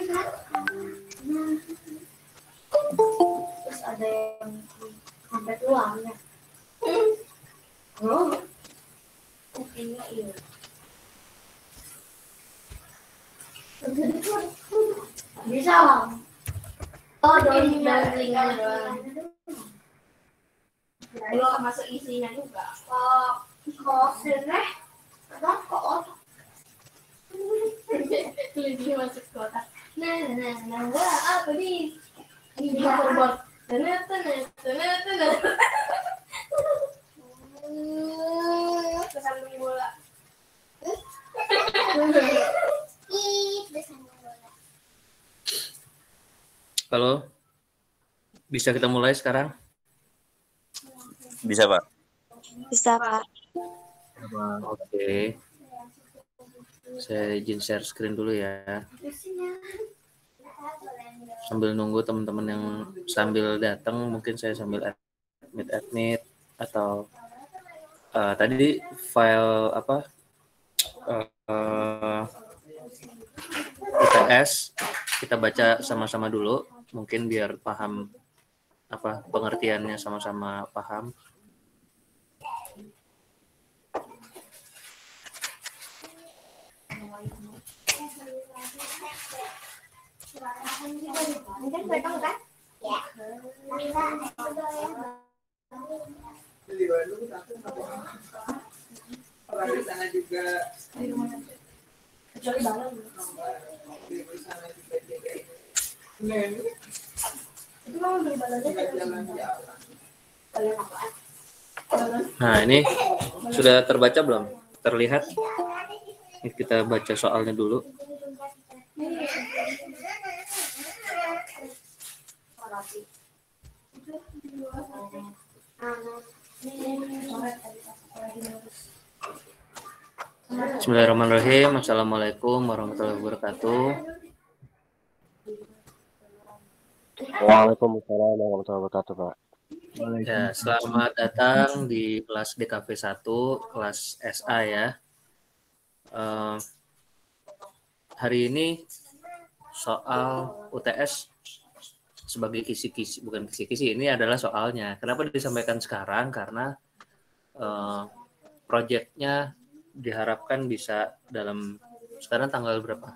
Terus ada yang sampai tuangnya. Oh, kayaknya iya. Bisa bang. Oh, dari linknya doang. Belum masuk isinya juga. Kok sini? Kok lebih masuk kotak. Nah, wah apa nih? Ini robot. Kesandung bola. Halo, bisa kita mulai sekarang? Bisa, Pak. Bisa, Pak. Oke. Saya izin share screen dulu ya. Sambil nunggu teman-teman yang sambil datang, mungkin saya sambil admit atau tadi file apa UTS kita baca sama-sama dulu, mungkin biar paham apa pengertiannya sama-sama paham. Di sana juga kecuali balon. Itu mau beli balonnya. Nah, ini sudah terbaca belum? Terlihat? Ini kita baca soalnya dulu. Bismillahirrahmanirrahim. Assalamualaikum warahmatullahi wabarakatuh. Waalaikumsalam warahmatullahi wabarakatuh, Pak. Ya, selamat datang di kelas DKV 1, kelas SA ya. Hari ini soal UTS sebagai kisi-kisi, bukan kisi-kisi, ini adalah soalnya. Kenapa disampaikan sekarang? Karena proyeknya diharapkan bisa dalam, sekarang tanggal berapa?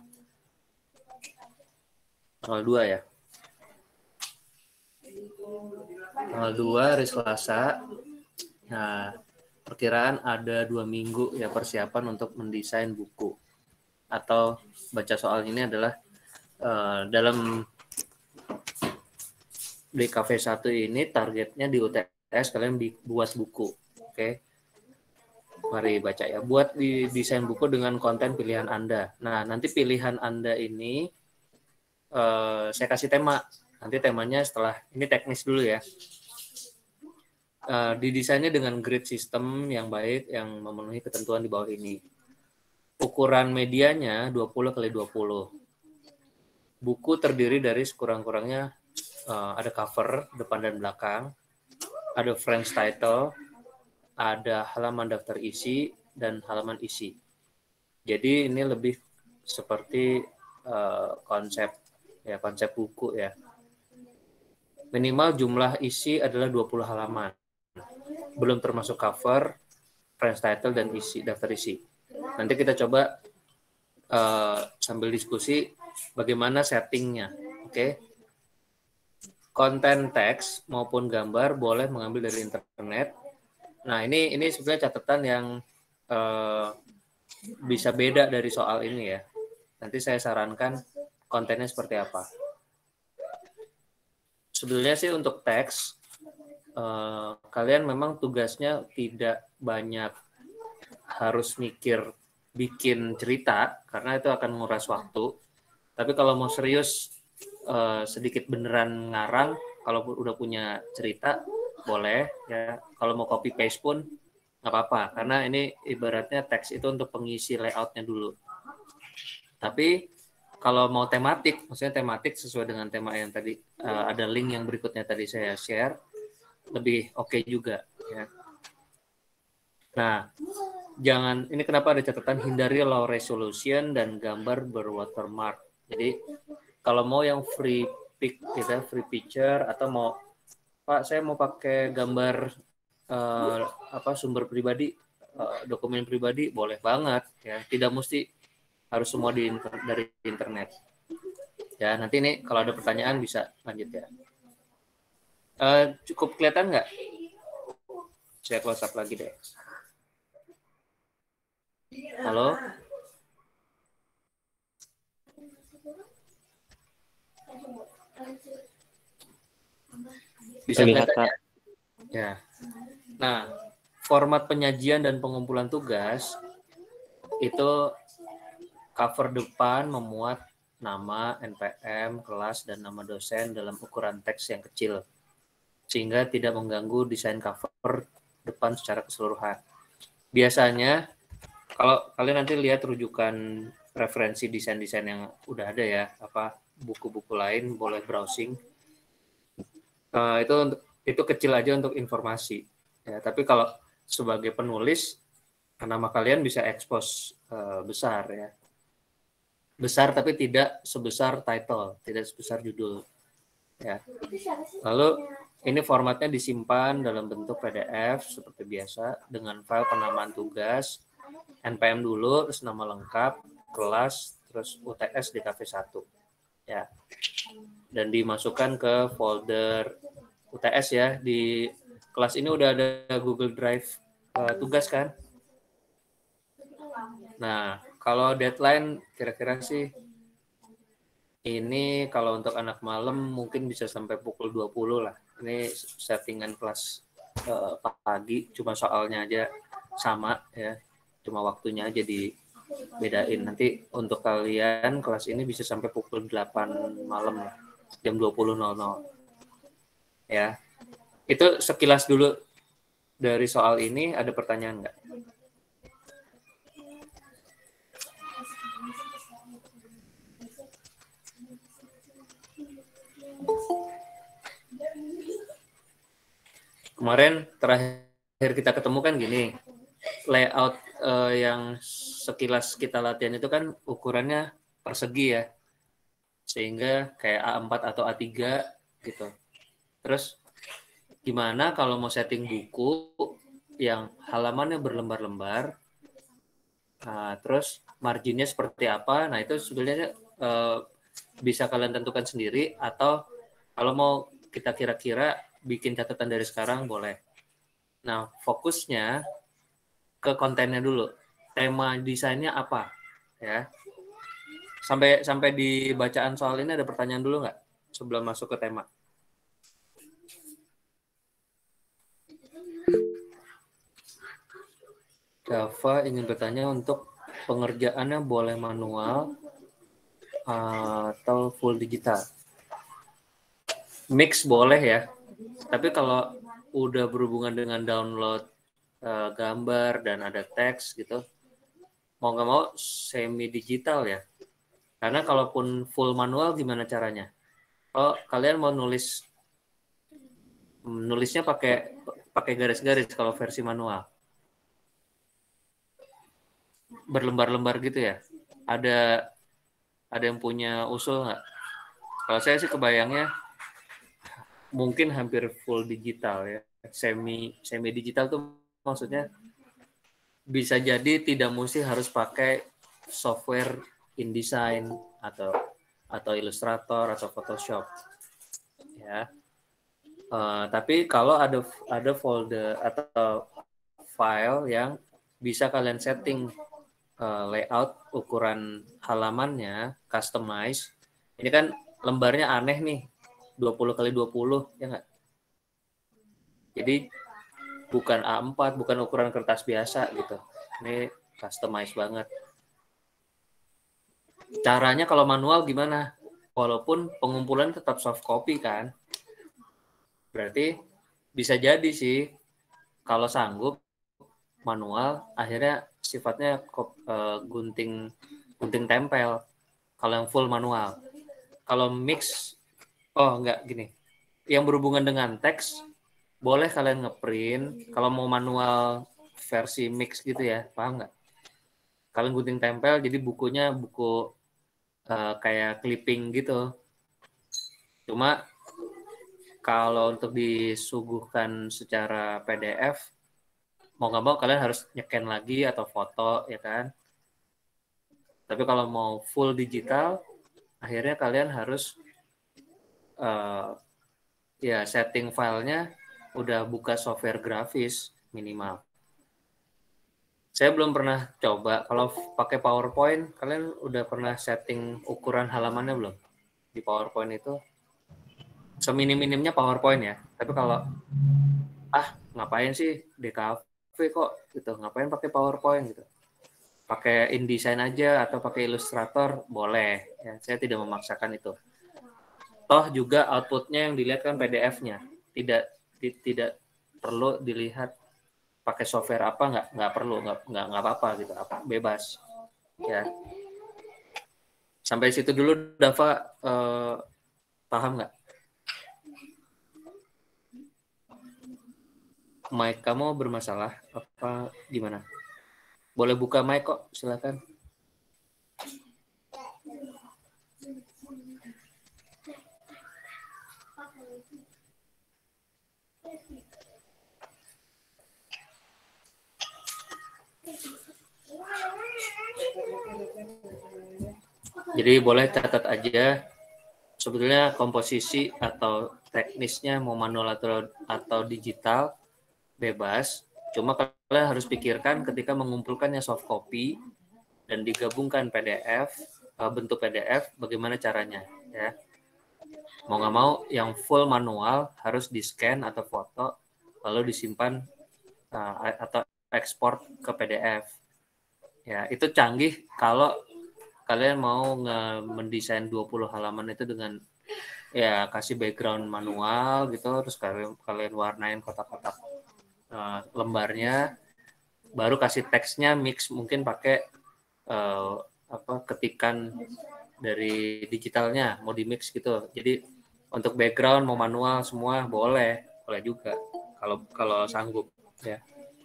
Tanggal 2 ya? Tanggal 2 hari Selasa. Nah, perkiraan ada 2 minggu ya persiapan untuk mendesain buku. Atau baca soal ini adalah dalam DKV 1 ini targetnya di UTS kalian buat buku. Oke. Mari baca ya. Buat di desain buku dengan konten pilihan Anda. Nah, nanti pilihan Anda ini saya kasih tema. Nanti temanya setelah ini teknis dulu ya. Didesainnya dengan grid system yang baik yang memenuhi ketentuan di bawah ini. Ukuran medianya 20x20. Buku terdiri dari sekurang-kurangnya ada cover depan dan belakang, ada French title, ada halaman daftar isi dan halaman isi. Jadi ini lebih seperti konsep buku ya. Minimal jumlah isi adalah 20 halaman. Belum termasuk cover, French title dan isi daftar isi. Nanti kita coba sambil diskusi bagaimana settingnya. Oke. Konten teks maupun gambar boleh mengambil dari internet. Nah, ini sebenarnya catatan yang bisa beda dari soal ini ya. Nanti saya sarankan kontennya seperti apa. Sebetulnya sih untuk teks, kalian memang tugasnya tidak banyak harus bikin cerita, karena itu akan menguras waktu. Tapi kalau mau serius, sedikit beneran ngarang, kalau udah punya cerita, boleh ya. Kalau mau copy paste pun nggak apa-apa, karena ini ibaratnya teks itu untuk pengisi layoutnya dulu. Tapi kalau mau tematik, maksudnya tematik sesuai dengan tema yang tadi, ada link yang berikutnya tadi saya share, lebih oke juga ya. Nah, ini kenapa ada catatan hindari low resolution dan gambar berwatermark. Jadi Kalau mau yang free pick gitu, free picture, atau mau Pak saya mau pakai gambar sumber pribadi, dokumen pribadi, boleh banget ya. Tidak mesti harus semua dari internet. Ya, nanti nih kalau ada pertanyaan bisa lanjut ya. Cukup kelihatan nggak? Saya close up lagi deh. Halo? Bisa Terlihat, kelihatan Pak. ya? Nah, format penyajian dan pengumpulan tugas itu cover depan memuat nama, NPM, kelas, dan nama dosen dalam ukuran teks yang kecil, sehingga tidak mengganggu desain cover depan secara keseluruhan. Biasanya, kalau kalian nanti lihat rujukan referensi desain-desain yang udah ada ya, buku-buku lain boleh browsing. Itu kecil aja untuk informasi. Ya, tapi kalau sebagai penulis, nama kalian bisa expose besar ya. Besar tapi tidak sebesar title, tidak sebesar judul. Ya. Lalu ini formatnya disimpan dalam bentuk PDF seperti biasa dengan file penamaan tugas, NPM dulu, terus nama lengkap, kelas, terus UTS DKV 1. Ya. Dan dimasukkan ke folder UTS ya. Di kelas ini udah ada Google Drive tugas kan? Nah, kalau deadline kira-kira sih ini kalau untuk anak malam mungkin bisa sampai pukul 20 lah. Ini settingan kelas pagi, cuma soalnya aja sama ya. Cuma waktunya aja dibedain. Nanti untuk kalian kelas ini bisa sampai pukul 8 malam lah. Jam 20.00. Ya. Itu sekilas dulu dari soal ini. Ada pertanyaan nggak? Kemarin terakhir kita ketemu kan gini, layout yang sekilas kita latihan itu kan ukurannya persegi ya, sehingga kayak A4 atau A3 gitu. Terus gimana kalau mau setting buku yang halamannya berlembar-lembar, terus marginnya seperti apa? Nah itu sebenarnya bisa kalian tentukan sendiri, atau kalau mau kita kira-kira bikin catatan dari sekarang boleh. Nah, fokusnya ke kontennya dulu. Tema desainnya apa? Ya. Sampai di bacaan soal ini ada pertanyaan dulu nggak sebelum masuk ke tema? Java ingin bertanya untuk pengerjaannya boleh manual atau full digital. Mix boleh ya. Tapi kalau udah berhubungan dengan download gambar dan ada teks gitu, mau nggak mau semi digital ya. Karena kalaupun full manual gimana caranya? Oh, kalian mau nulisnya pakai garis-garis kalau versi manual. Berlembar-lembar gitu ya. Ada yang punya usul nggak? Kalau saya sih kebayangnya mungkin hampir full digital ya. Semi digital tuh maksudnya bisa jadi tidak mesti harus pakai software InDesign atau Illustrator atau Photoshop ya. Tapi kalau ada folder atau file yang bisa kalian setting layout, ukuran halamannya, customize. Ini kan lembarnya aneh nih, 20 kali 20 ya nggak? Jadi bukan A4, bukan ukuran kertas biasa gitu. Ini customize banget. Caranya kalau manual gimana? Walaupun pengumpulan tetap soft copy kan. Berarti bisa jadi sih kalau sanggup manual akhirnya sifatnya gunting tempel kalau yang full manual. Kalau mix enggak gini. Yang berhubungan dengan teks boleh kalian ngeprint kalau mau manual versi mix gitu ya, paham nggak? Kalian gunting tempel jadi bukunya buku kayak clipping gitu. Cuma kalau untuk disuguhkan secara PDF, mau nggak mau kalian harus nyekan lagi atau foto, ya kan? Tapi kalau mau full digital, akhirnya kalian harus ya setting filenya udah buka software grafis minimal. Saya belum pernah coba. Kalau pakai PowerPoint, kalian udah pernah setting ukuran halamannya belum? Di PowerPoint itu seminim-minimnya PowerPoint ya. Tapi kalau ngapain sih DKV kok gitu, ngapain pakai PowerPoint gitu. Pakai InDesign aja atau pakai Illustrator boleh. Ya, saya tidak memaksakan itu. Toh juga outputnya yang dilihat kan PDF-nya. Tidak perlu dilihat pakai software apa, nggak perlu, nggak apa-apa gitu, bebas ya. Sampai situ dulu Dava, paham nggak? Mic kamu bermasalah apa gimana? Boleh buka mic kok, silakan. Jadi boleh catat aja, sebetulnya komposisi atau teknisnya mau manual atau digital bebas. Cuma kalian harus pikirkan ketika mengumpulkannya soft copy dan digabungkan PDF, bentuk PDF, bagaimana caranya ya. Mau nggak mau yang full manual harus di scan atau foto lalu disimpan atau ekspor ke PDF. Ya, itu canggih kalau kalian mau mendesain 20 halaman itu dengan ya kasih background manual gitu, terus kalian warnain kotak-kotak lembarnya, baru kasih teksnya mix mungkin pakai ketikan dari digitalnya mau di mix gitu. Jadi untuk background mau manual semua boleh juga kalau sanggup ya.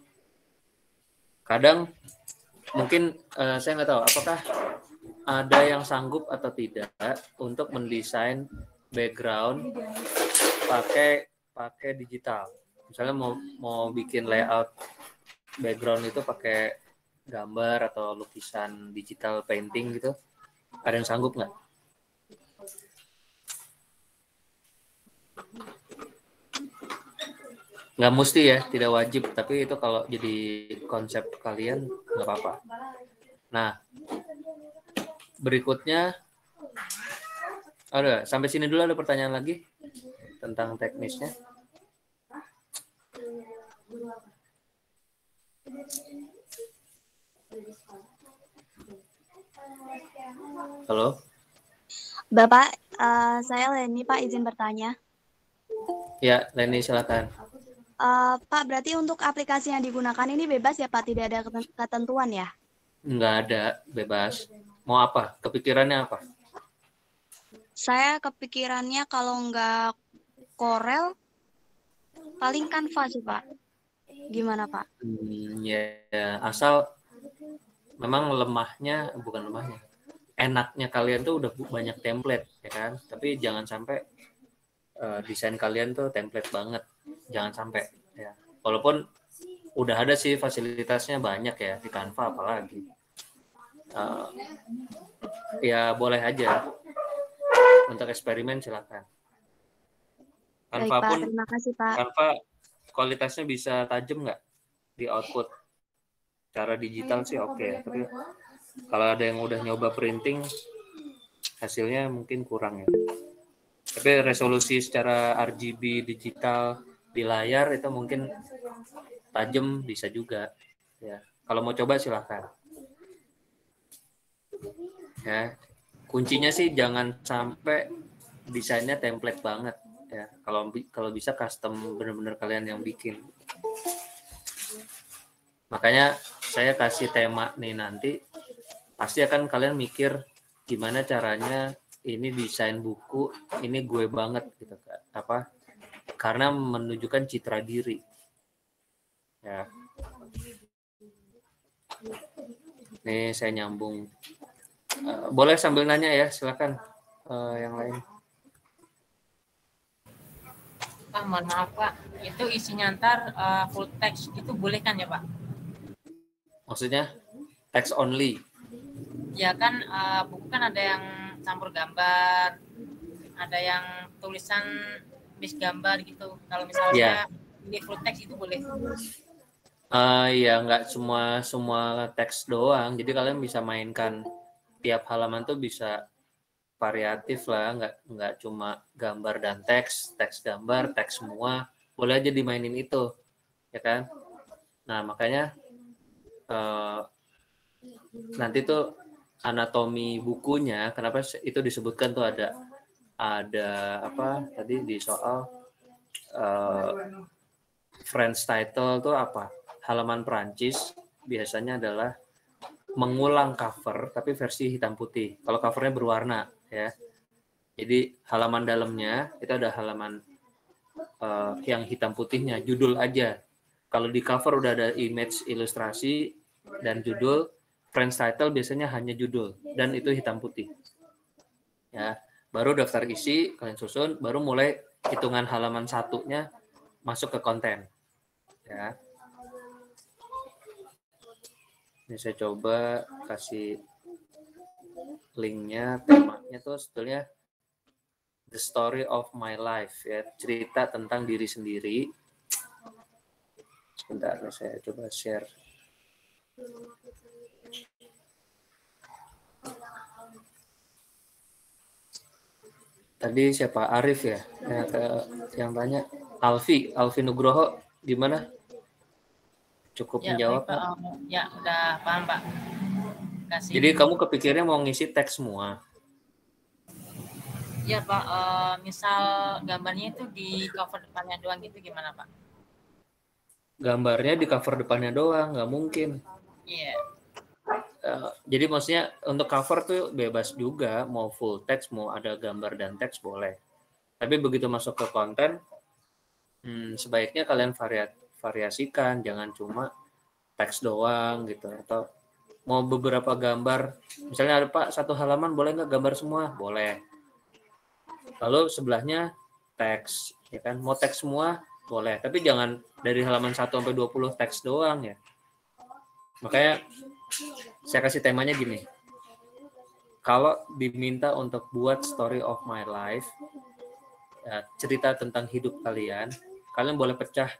Kadang mungkin saya nggak tahu apakah ada yang sanggup atau tidak untuk mendesain background pakai digital. Misalnya mau bikin layout background itu pakai gambar atau lukisan digital painting gitu. Ada yang sanggup nggak? Nggak mesti ya, tidak wajib. Tapi itu kalau jadi konsep kalian nggak apa-apa. Nah, berikutnya, sampai sini dulu ada pertanyaan lagi tentang teknisnya. Halo? Bapak, saya Leni, Pak, izin bertanya. Ya, Leni silakan. Pak, berarti untuk aplikasi yang digunakan ini bebas ya, Pak? Tidak ada ketentuan ya? Nggak ada, bebas. Mau apa? Kepikirannya apa? Saya kepikirannya kalau nggak Corel, paling Canva sih, Pak. Gimana, Pak? Ya, asal memang enaknya kalian tuh udah banyak template, ya kan? Tapi jangan sampai desain kalian tuh template banget. Jangan sampai ya. Walaupun udah ada sih fasilitasnya banyak ya di Canva apalagi. Ya boleh aja untuk eksperimen silakan. Canva Baik, Pak. pun Terima kasih, Pak. Canva kualitasnya bisa tajam nggak di output? Cara digital sih oke ya, tapi kalau ada yang udah nyoba printing hasilnya mungkin kurang ya. Tapi resolusi secara RGB digital di layar itu mungkin tajam bisa juga ya. Kalau mau coba silahkan ya. Kuncinya sih jangan sampai desainnya template banget ya. Kalau bisa custom benar-benar kalian yang bikin. Makanya saya kasih tema nih nanti, pasti akan kalian mikir gimana caranya ini desain buku ini gue banget gitu apa, karena menunjukkan citra diri ya. Nih saya nyambung Boleh sambil nanya ya, silakan yang lain. Pak, mohon maaf Pak, itu isinya ntar full text itu boleh kan ya Pak? Maksudnya text only. Ya kan buku kan ada yang campur gambar, ada yang tulisan mix gambar gitu. Kalau misalnya ini full text itu boleh? Ya nggak semua teks doang. Jadi kalian bisa mainkan tiap halaman tuh bisa variatif lah, nggak cuma gambar dan teks gambar, teks semua. Boleh aja dimainin itu, ya kan? Nah makanya nanti tuh anatomi bukunya, kenapa itu disebutkan tuh ada apa tadi di soal French title tuh apa? Halaman Prancis biasanya adalah mengulang cover tapi versi hitam putih. Kalau covernya berwarna ya. Jadi halaman dalamnya itu ada halaman yang hitam putihnya, judul aja. Kalau di cover udah ada image ilustrasi dan judul, French title biasanya hanya judul dan itu hitam putih. Ya, baru daftar isi kalian susun, baru mulai hitungan halaman satunya masuk ke konten. Ya. Ini saya coba kasih linknya, temanya tuh sebetulnya The Story of My Life, ya, cerita tentang diri sendiri. Sebentar, saya coba share. Tadi siapa? Arif ya? Yang tanya. Alfi Nugroho, gimana? Cukup Ya, menjawab? baik, Pak. Ya, udah paham Pak. Kasih. Jadi kamu kepikirnya mau ngisi teks semua? Ya Pak, misal gambarnya itu di cover depannya doang gitu gimana Pak? Gambarnya di cover depannya doang, nggak mungkin. Iya. Jadi maksudnya untuk cover tuh bebas juga, mau full text, mau ada gambar dan teks boleh. Tapi begitu masuk ke konten, sebaiknya kalian variasikan, jangan cuma teks doang gitu. Atau mau beberapa gambar, misalnya ada Pak satu halaman boleh nggak gambar semua? Boleh. Lalu sebelahnya teks, ya kan? Mau teks semua boleh, tapi jangan dari halaman 1 sampai 20 teks doang ya. Makanya saya kasih temanya gini. Kalau diminta untuk buat story of my life, ya, cerita tentang hidup kalian, kalian boleh pecah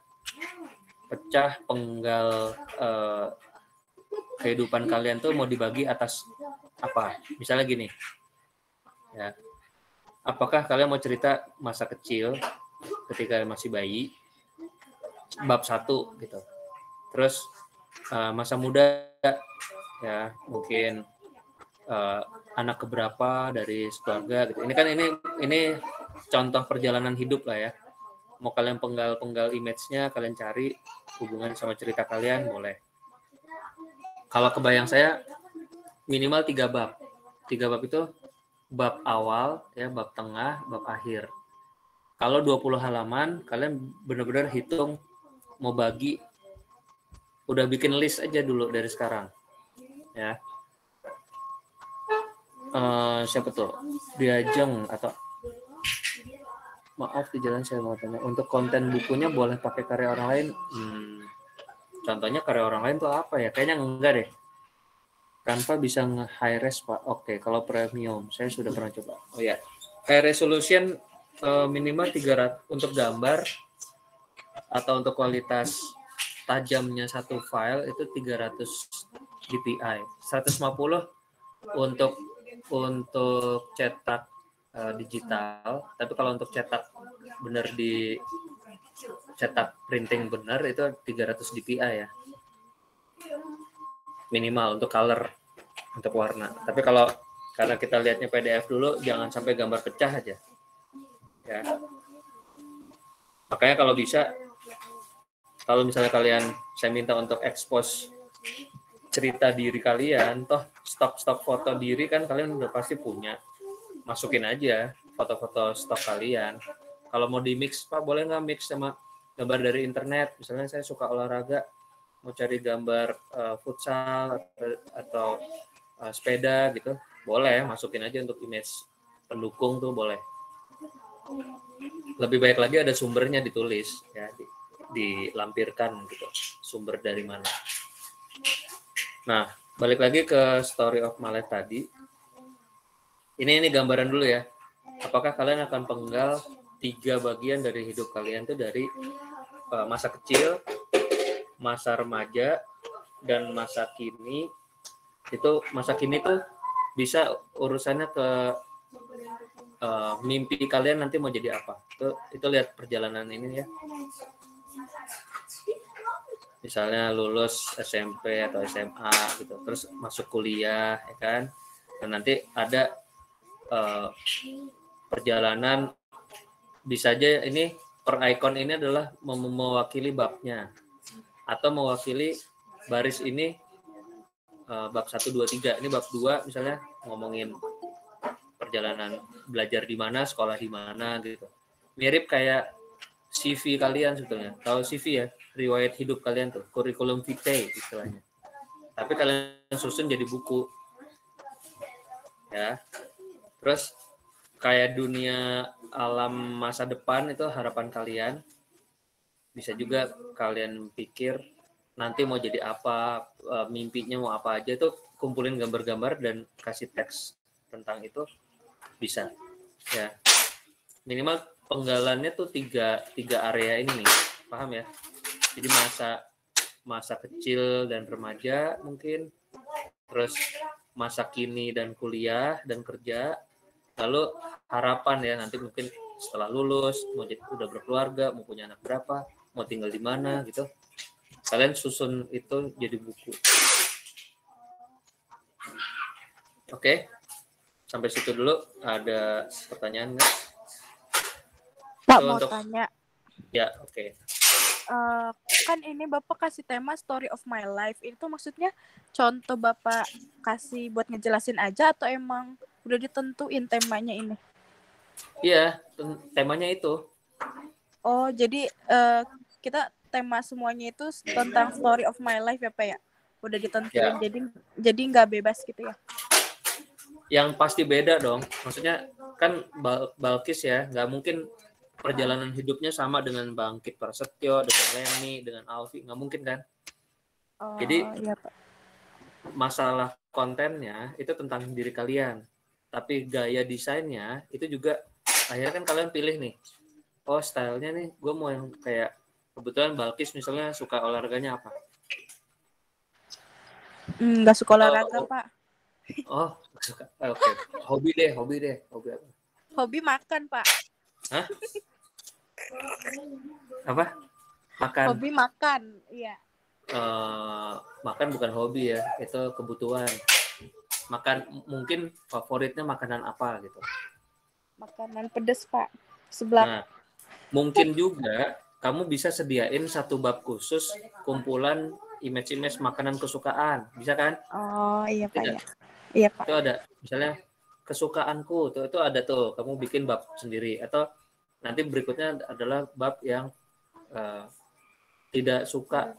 penggal kehidupan kalian tuh mau dibagi atas apa? Misalnya gini. Ya. Apakah kalian mau cerita masa kecil ketika masih bayi, bab 1 gitu. Terus masa muda ya, mungkin anak keberapa dari keluarga gitu. Ini kan ini contoh perjalanan hidup lah ya. Mau kalian penggal image-nya, kalian cari hubungan sama cerita kalian boleh. Kalau kebayang saya minimal 3 bab. 3 bab itu bab awal ya, bab tengah, bab akhir. Kalau 20 halaman, kalian benar-benar hitung mau bagi, udah bikin list aja dulu dari sekarang. Ya. Siapa tuh? Diajeng atau maaf di jalan saya mau tanya. Untuk konten bukunya boleh pakai karya orang lain? Contohnya karya orang lain tuh apa ya? Kayaknya enggak deh. Tanpa bisa nge-high res Pak. Oke, kalau premium saya sudah pernah coba. Oh ya, high resolution minimal 300 untuk gambar atau untuk kualitas tajamnya satu file itu 300 dpi. 150 untuk cetak digital, tapi kalau untuk cetak benar di cetak printing benar itu 300 dpi ya. Minimal untuk color, untuk warna. Tapi kalau karena kita lihatnya PDF dulu, jangan sampai gambar pecah aja. Ya. Makanya kalau bisa, kalau misalnya kalian, saya minta untuk expose cerita diri kalian, toh stok foto diri kan kalian udah pasti punya. Masukin aja foto-foto stok kalian. Kalau mau di mix, Pak boleh nggak mix sama gambar dari internet? Misalnya saya suka olahraga, mau cari gambar futsal atau sepeda gitu, boleh masukin aja untuk image pendukung tuh boleh. Lebih baik lagi ada sumbernya ditulis ya, dilampirkan gitu sumber dari mana. Nah, balik lagi ke story of my life tadi. Ini gambaran dulu ya. Apakah kalian akan penggal 3 bagian dari hidup kalian tuh dari masa kecil, masa remaja, dan masa kini. Itu masa kini tuh bisa urusannya ke mimpi kalian nanti mau jadi apa. Itu lihat perjalanan ini ya. Misalnya lulus SMP atau SMA gitu, terus masuk kuliah ya kan. Dan nanti ada perjalanan, bisa aja ini per icon ini adalah mewakili babnya atau mewakili baris ini, bab 1, 2, 3. Ini bab 2 misalnya ngomongin perjalanan belajar di mana, sekolah di mana gitu. Mirip kayak CV kalian sebetulnya. Tahu CV ya? Riwayat hidup kalian tuh, curriculum vitae istilahnya. Tapi kalian susun jadi buku. Ya. Terus kayak dunia alam masa depan itu harapan kalian. Bisa juga kalian pikir nanti mau jadi apa, mimpinya mau apa aja, tuh kumpulin gambar-gambar dan kasih teks tentang itu bisa. Ya. Minimal penggalannya tuh tiga area ini nih, paham ya? Jadi masa kecil dan remaja mungkin, terus masa kini dan kuliah dan kerja, lalu harapan ya nanti mungkin setelah lulus mau jadi, udah berkeluarga, mau punya anak berapa, mau tinggal di mana gitu. Kalian susun itu jadi buku. Oke, sampai situ dulu. Ada pertanyaan nggak? Pak, Itu mau untuk... tanya. Ya, oke. Kan ini Bapak kasih tema story of my life. Itu maksudnya contoh Bapak kasih buat ngejelasin aja atau emang udah ditentuin temanya ini? Iya, temanya itu. Oh, jadi kita tema semuanya itu tentang story of my life ya Pak ya? Udah ditentuin, Ya. jadi nggak bebas gitu ya? Yang pasti beda dong. Maksudnya kan Balkis ya, nggak mungkin perjalanan hidupnya sama dengan Bangkit Prasetyo, dengan Leni, dengan Alfi, nggak mungkin kan? Oh, Jadi iya Pak. masalah kontennya itu tentang diri kalian, tapi gaya desainnya itu juga akhirnya kan kalian pilih nih. Oh, stylenya nih, gue mau yang kayak kebetulan Balkis misalnya suka olahraganya apa? Nggak suka olahraga Pak. Oh, suka. Oke. Hobi deh. Hobi apa? Hobi makan Pak. Hah? Apa? Makan. Hobi makan, iya. Makan bukan hobi ya, itu kebutuhan. Makan mungkin favoritnya makanan apa gitu. Makanan pedas Pak. Seblak. Nah, mungkin juga kamu bisa sediain satu bab khusus kumpulan image-image makanan kesukaan, bisa kan? Oh iya Pak Tidak. ya. Iya Pak. Itu ada misalnya kesukaanku itu ada tuh, kamu bikin bab sendiri. Atau nanti berikutnya adalah bab yang tidak suka,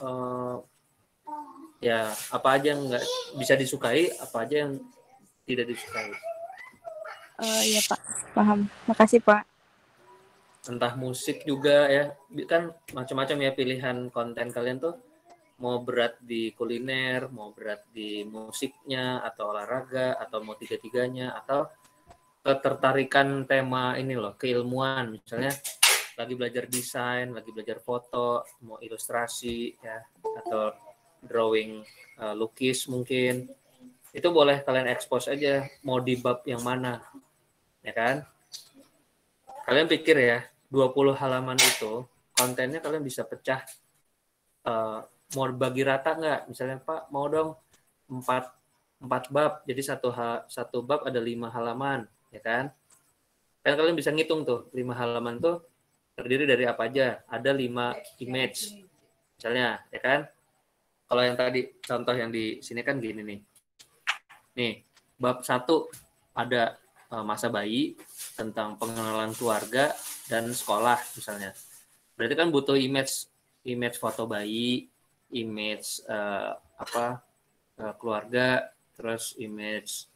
ya apa aja yang nggak bisa disukai, apa aja yang tidak disukai. Iya Pak, paham. Makasih Pak. Entah musik juga ya, kan macam-macam ya pilihan konten kalian tuh, mau berat di kuliner, mau berat di musiknya, atau olahraga, atau mau tiga-tiganya, atau ketertarikan tema ini loh, keilmuan, misalnya lagi belajar desain, lagi belajar foto, mau ilustrasi ya, atau drawing, lukis mungkin, itu boleh kalian expose aja mau di bab yang mana, ya kan? Kalian pikir ya, 20 halaman itu kontennya kalian bisa pecah, mau bagi rata nggak? Misalnya Pak mau dong 4 bab, jadi satu bab ada 5 halaman, ya kan? Kan kalian bisa ngitung tuh 5 halaman tuh terdiri dari apa aja? Ada 5 image, misalnya, ya kan? Kalau yang tadi contoh yang di sini kan gini nih. Nih, bab 1 ada masa bayi, tentang pengenalan keluarga dan sekolah misalnya. Berarti kan butuh image foto bayi, image keluarga, terus image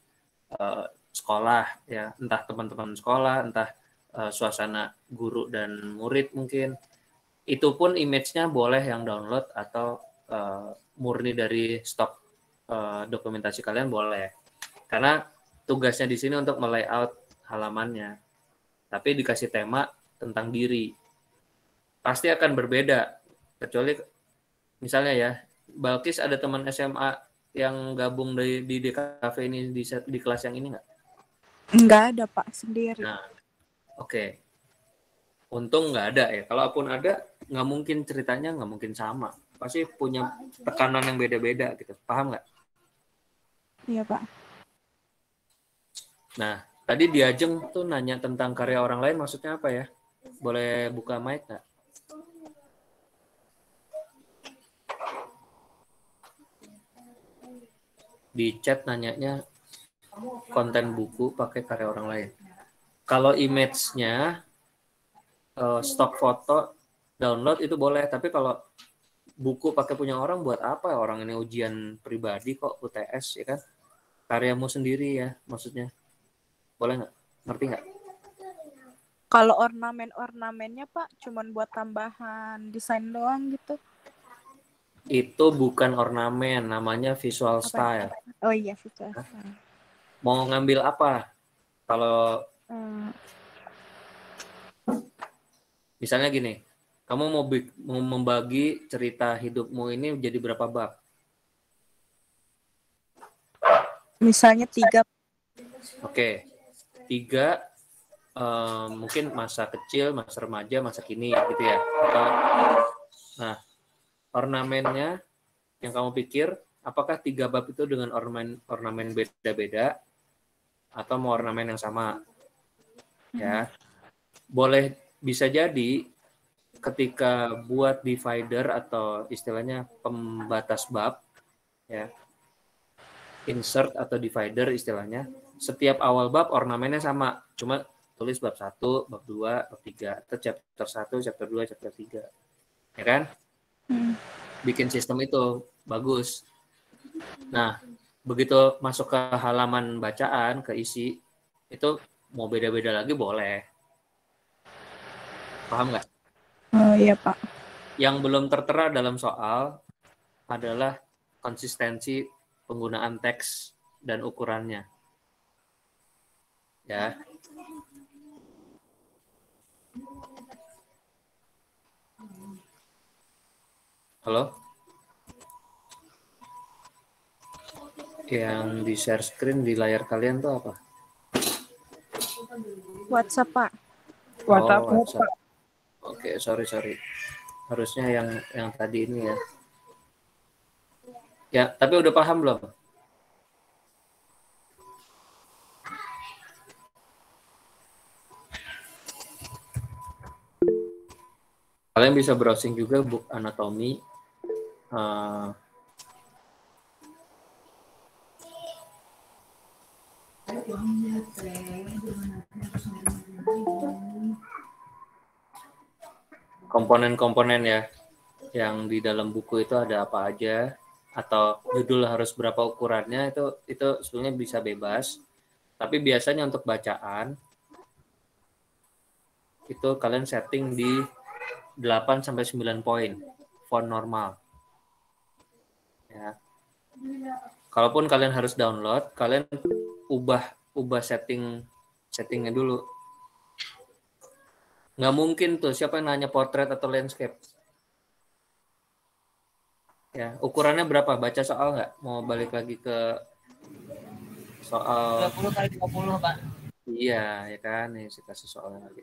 sekolah ya, entah teman-teman sekolah, entah suasana guru dan murid mungkin. Itu pun image-nya boleh yang download atau murni dari stok dokumentasi kalian boleh. Karena tugasnya di sini untuk melayout halamannya. Tapi dikasih tema tentang diri. Pasti akan berbeda. Kecuali misalnya ya, Balkis ada teman SMA yang gabung di DKV ini di kelas yang ini nggak? Nggak ada Pak, sendiri. Nah, oke. Untung nggak ada ya. Kalaupun ada, nggak mungkin ceritanya nggak mungkin sama. Pasti punya tekanan yang beda-beda gitu. Paham nggak? Iya Pak. Nah, tadi Diajeng tuh nanya tentang karya orang lain, maksudnya apa ya? Boleh buka mic nggak? Di chat nanyanya konten buku pakai karya orang lain. Kalau image-nya stok foto download itu boleh, tapi kalau buku pakai punya orang buat apa? Orang ini ujian pribadi kok, UTS ya kan? Karyamu sendiri ya maksudnya. Boleh nggak? Ngerti nggak? Kalau ornamen-ornamennya Pak, cuman buat tambahan desain doang gitu. Itu bukan ornamen, namanya visual style. Oh iya, visual. Mau ngambil apa? Kalau misalnya gini, kamu mau membagi cerita hidupmu ini jadi berapa bab? Misalnya 3. Oke, 3 mungkin masa kecil, masa remaja, masa kini gitu ya. Nah, ornamennya yang kamu pikir, apakah 3 bab itu dengan ornamen beda-beda atau mau ornamen yang sama? Ya, boleh, bisa jadi ketika buat divider atau istilahnya pembatas bab, ya, insert atau divider istilahnya, setiap awal bab ornamennya sama, cuma tulis bab 1, bab 2, bab 3, atau chapter 1, chapter 2, chapter 3. Ya kan? Bikin sistem itu bagus. Nah, begitu masuk ke halaman bacaan, ke isi, itu mau beda-beda lagi boleh. Paham nggak? Oh iya Pak. Yang belum tertera dalam soal adalah konsistensi penggunaan teks dan ukurannya. Ya. Halo? Yang di share screen di layar kalian tuh apa? WhatsApp Pak. WhatsApp. Oke, sorry. Harusnya yang tadi ini ya. Ya, tapi udah paham belum? Kalian bisa browsing juga buku anatomi. Komponen-komponen ya, yang di dalam buku itu ada apa aja, atau judul harus berapa ukurannya, itu sebenarnya bisa bebas. Tapi biasanya untuk bacaan itu kalian setting di 8-9 poin font normal. Ya. Kalaupun kalian harus download, kalian ubah settingnya dulu. Nggak mungkin tuh, siapa yang nanya portrait atau landscape? Ya, ukurannya berapa? Baca soal nggak? Mau balik lagi ke soal 20x20 Pak. Iya, ya kan? Nih, saya kasih soalnya lagi.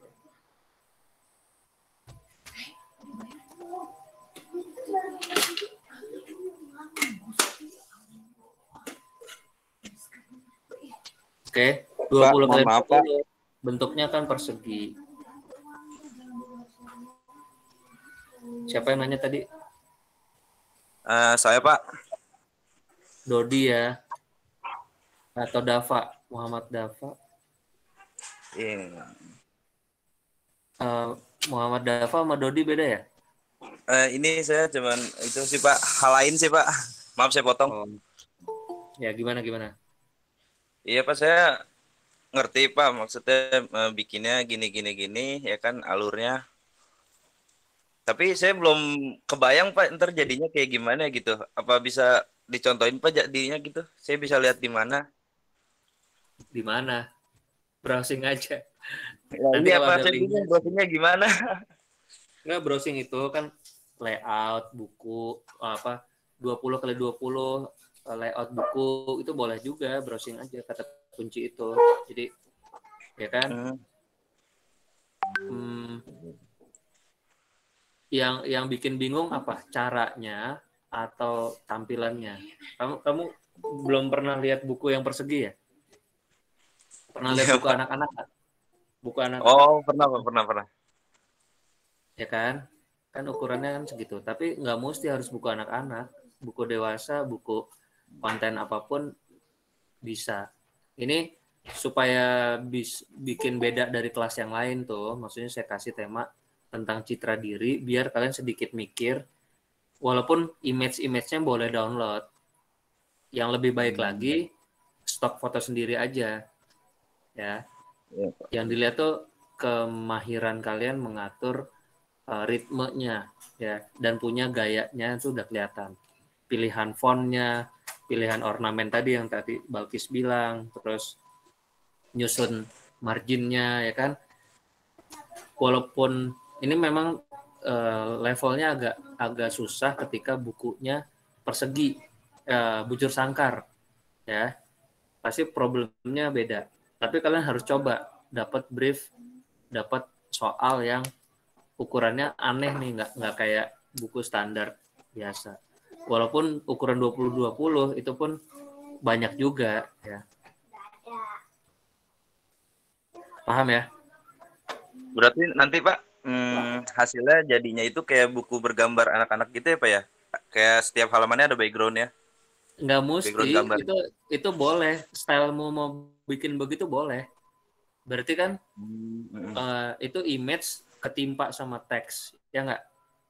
Oke, 20 kali 20. Bentuknya kan persegi. Siapa yang nanya tadi? Saya Pak. Dodi ya. Atau Dava, Muhammad Dava. Yeah. Muhammad Dava sama Dodi beda ya? Ini saya cuman itu sih Pak, hal lain sih Pak. Maaf saya potong. Oh. Ya, gimana? Iya Pak, saya ngerti Pak, maksudnya bikinnya gini ya kan alurnya. Tapi saya belum kebayang Pak ntar jadinya kayak gimana gitu. Apa bisa dicontohin Pak jadinya gitu? Saya bisa lihat di mana? Di mana? Browsing aja. Ya, Nanti iya kalau Pak, ada saya linknya, bingung browsingnya gimana. nggak, browsing itu kan layout buku apa 20 kali 20 layout buku itu boleh juga, browsing aja kata kunci itu. Jadi ya kan, yang bikin bingung apa, caranya atau tampilannya? Kamu belum pernah lihat buku yang persegi ya? Pernah lihat Iya buku Pak. anak-anak? Buku anak-anak Oh pernah Pak, pernah. ya kan? Kan ukurannya kan segitu. Tapi nggak mesti harus buku anak-anak. Buku dewasa, buku konten apapun bisa. Ini supaya bikin beda dari kelas yang lain tuh. Maksudnya saya kasih tema tentang citra diri biar kalian sedikit mikir. Walaupun image-nya boleh download. Yang lebih baik lagi stok foto sendiri aja. Ya. Iya, Pak. Yang dilihat tuh kemahiran kalian mengatur ritmenya ya, dan punya gayanya itu udah kelihatan. Pilihan fontnya, pilihan ornamen tadi yang tadi Balkis bilang, terus nyusun marginnya ya kan. Walaupun ini memang levelnya agak susah ketika bukunya persegi, bujur sangkar ya, pasti problemnya beda. Tapi kalian harus coba dapat brief, dapat soal yang ukurannya aneh nih, nggak kayak buku standar biasa. Walaupun ukuran 20-20 itu pun banyak juga ya. Paham ya? Berarti nanti Pak hasilnya jadinya itu kayak buku bergambar anak-anak gitu ya Pak ya? Kayak setiap halamannya ada background-nya, Nggak background mesti, gambar. itu boleh. Stylemu mau bikin begitu boleh. Berarti kan itu image ketimpa sama teks, ya nggak?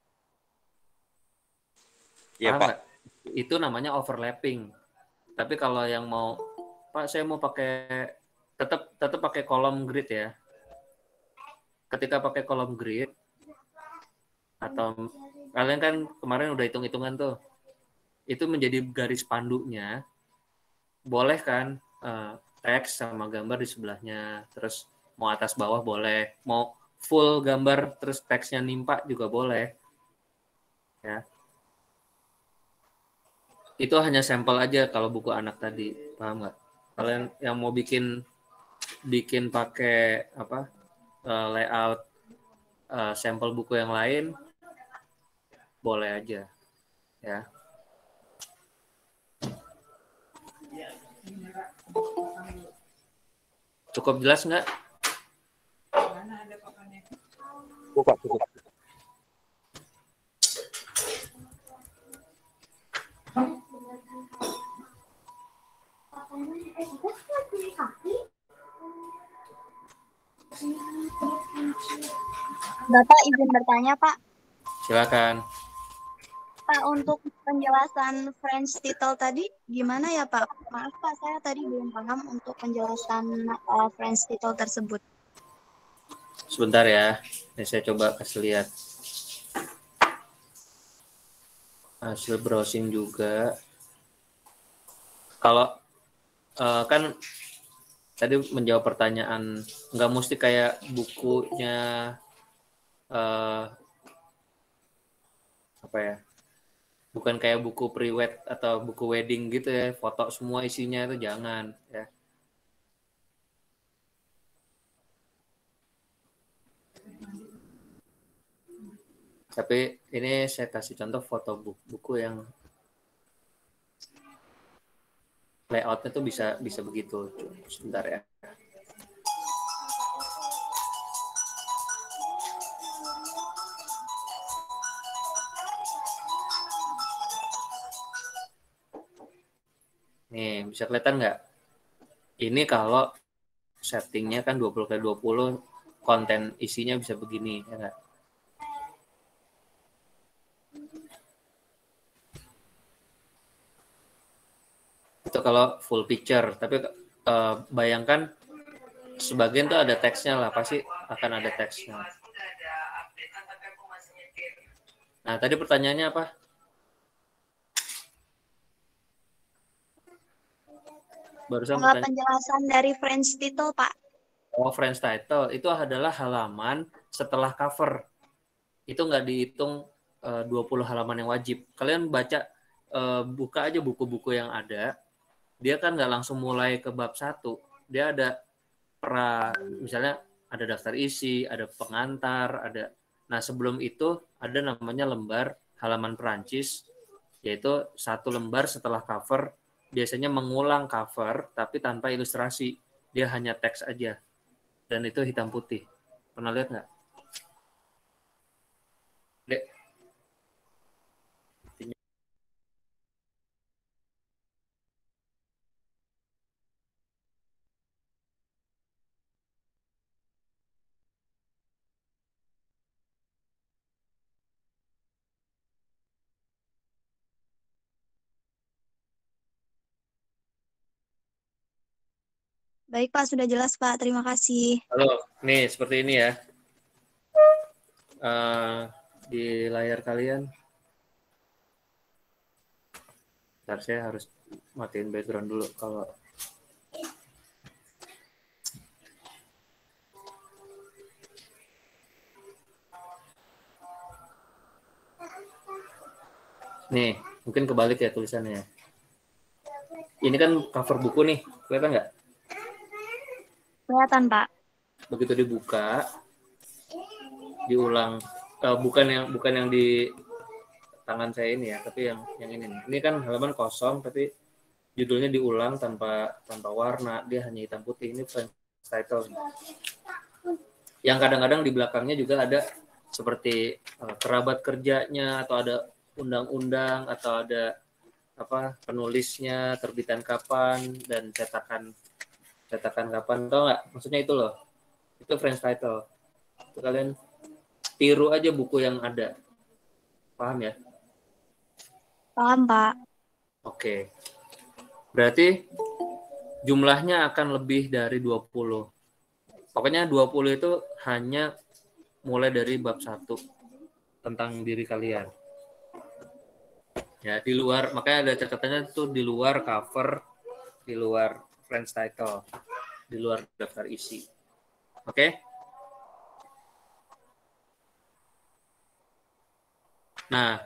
Iya Paham Pak. nggak? Itu namanya overlapping. Tapi kalau yang mau, Pak saya mau pakai tetap pakai kolom grid ya. Ketika pakai kolom grid, atau kalian kan kemarin udah hitung-hitungan tuh, itu menjadi garis pandunya, boleh kan teks sama gambar di sebelahnya, terus mau atas bawah boleh, mau full gambar terus teksnya nimpa juga boleh ya. Itu hanya sampel aja kalau buku anak tadi, paham nggak? Kalian yang mau bikin pakai apa layout sampel buku yang lain boleh aja ya. Cukup jelas nggak? Cukup. Bapak izin bertanya, Pak. Silakan. Pak, untuk penjelasan French title tadi gimana ya, Pak? Maaf, Pak, saya tadi belum paham untuk penjelasan French title tersebut. Sebentar ya, ini saya coba kasih lihat hasil browsing juga. Kalau kan tadi menjawab pertanyaan, nggak mesti kayak bukunya apa ya? Bukan kayak buku pre-wed atau buku wedding gitu ya, foto semua isinya, itu jangan ya. Tapi ini saya kasih contoh foto buku yang layoutnya tuh bisa begitu. Sebentar ya. Nih, bisa kelihatan nggak? Ini kalau settingnya kan 20x20, konten isinya bisa begini, ya nggak? Itu kalau full picture, tapi bayangkan sebagian tuh ada teksnya lah, pasti akan ada teksnya. Nah, tadi pertanyaannya apa? Barusan pertanyaan. Penjelasan dari French title, Pak. Oh, French title itu adalah halaman setelah cover. Itu nggak dihitung 20 halaman yang wajib. Kalian baca, buka aja buku-buku yang ada. Dia kan nggak langsung mulai ke bab 1. Dia ada misalnya ada daftar isi, ada pengantar, ada. Nah, sebelum itu ada namanya lembar halaman Perancis, yaitu satu lembar setelah cover, biasanya mengulang cover tapi tanpa ilustrasi. Dia hanya teks aja. Dan itu hitam putih. Pernah lihat nggak? Dek. Baik, Pak. Sudah jelas, Pak. Terima kasih. Halo, nih seperti ini ya. Di layar kalian. Bentar, saya harus matiin background dulu kalau nih, mungkin kebalik ya tulisannya. Ini kan cover buku nih, kelihatan nggak? Kelihatan, Pak. Begitu dibuka, diulang, bukan yang di tangan saya ini ya, tapi yang ini nih. Ini kan halaman kosong, tapi judulnya diulang tanpa warna, dia hanya hitam putih. Ini French title. Yang kadang-kadang di belakangnya juga ada seperti kerabat kerjanya, atau ada undang-undang, atau ada penulisnya, terbitan kapan, dan cetakan kapan. Tahu nggak? Maksudnya itu loh. Itu French title. Itu kalian tiru aja buku yang ada. Paham ya? Paham, Pak. Oke. Berarti jumlahnya akan lebih dari 20. Pokoknya 20 itu hanya mulai dari bab 1 tentang diri kalian. Ya, di luar, makanya ada catatannya tuh di luar cover, di luar French title, di luar daftar isi. Oke? Nah,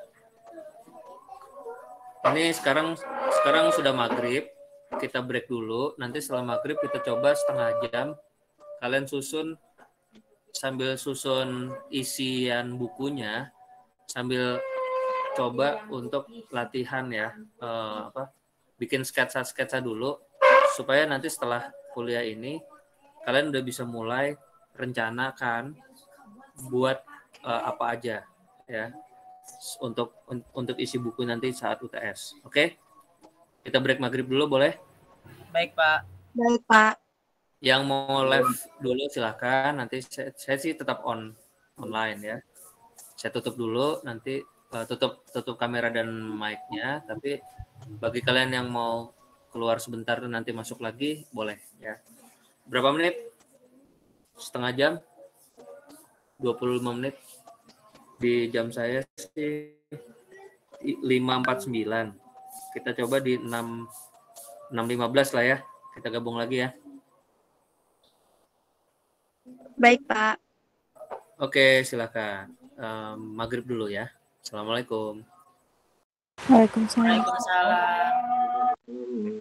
ini sekarang sudah maghrib, kita break dulu. Nanti setelah maghrib kita coba setengah jam. Kalian sambil susun isian bukunya, sambil coba untuk latihan ya, bikin sketsa dulu, supaya nanti setelah kuliah ini kalian udah bisa mulai rencanakan buat apa aja ya untuk isi buku nanti saat UTS. Oke? Kita break maghrib dulu boleh? Baik, Pak. Baik, Pak. Yang mau live dulu silahkan. Nanti saya sih tetap online ya. Saya tutup dulu, nanti tutup kamera dan mic-nya. Tapi bagi kalian yang mau keluar sebentar nanti masuk lagi, boleh ya. Berapa menit? Setengah jam? 25 menit? Di jam saya sih 5.49. Kita coba di 6.15 lah ya. Kita gabung lagi ya. Baik, Pak. Oke, silakan. Maghrib dulu ya. Assalamualaikum. Waalaikumsalam. Waalaikumsalam.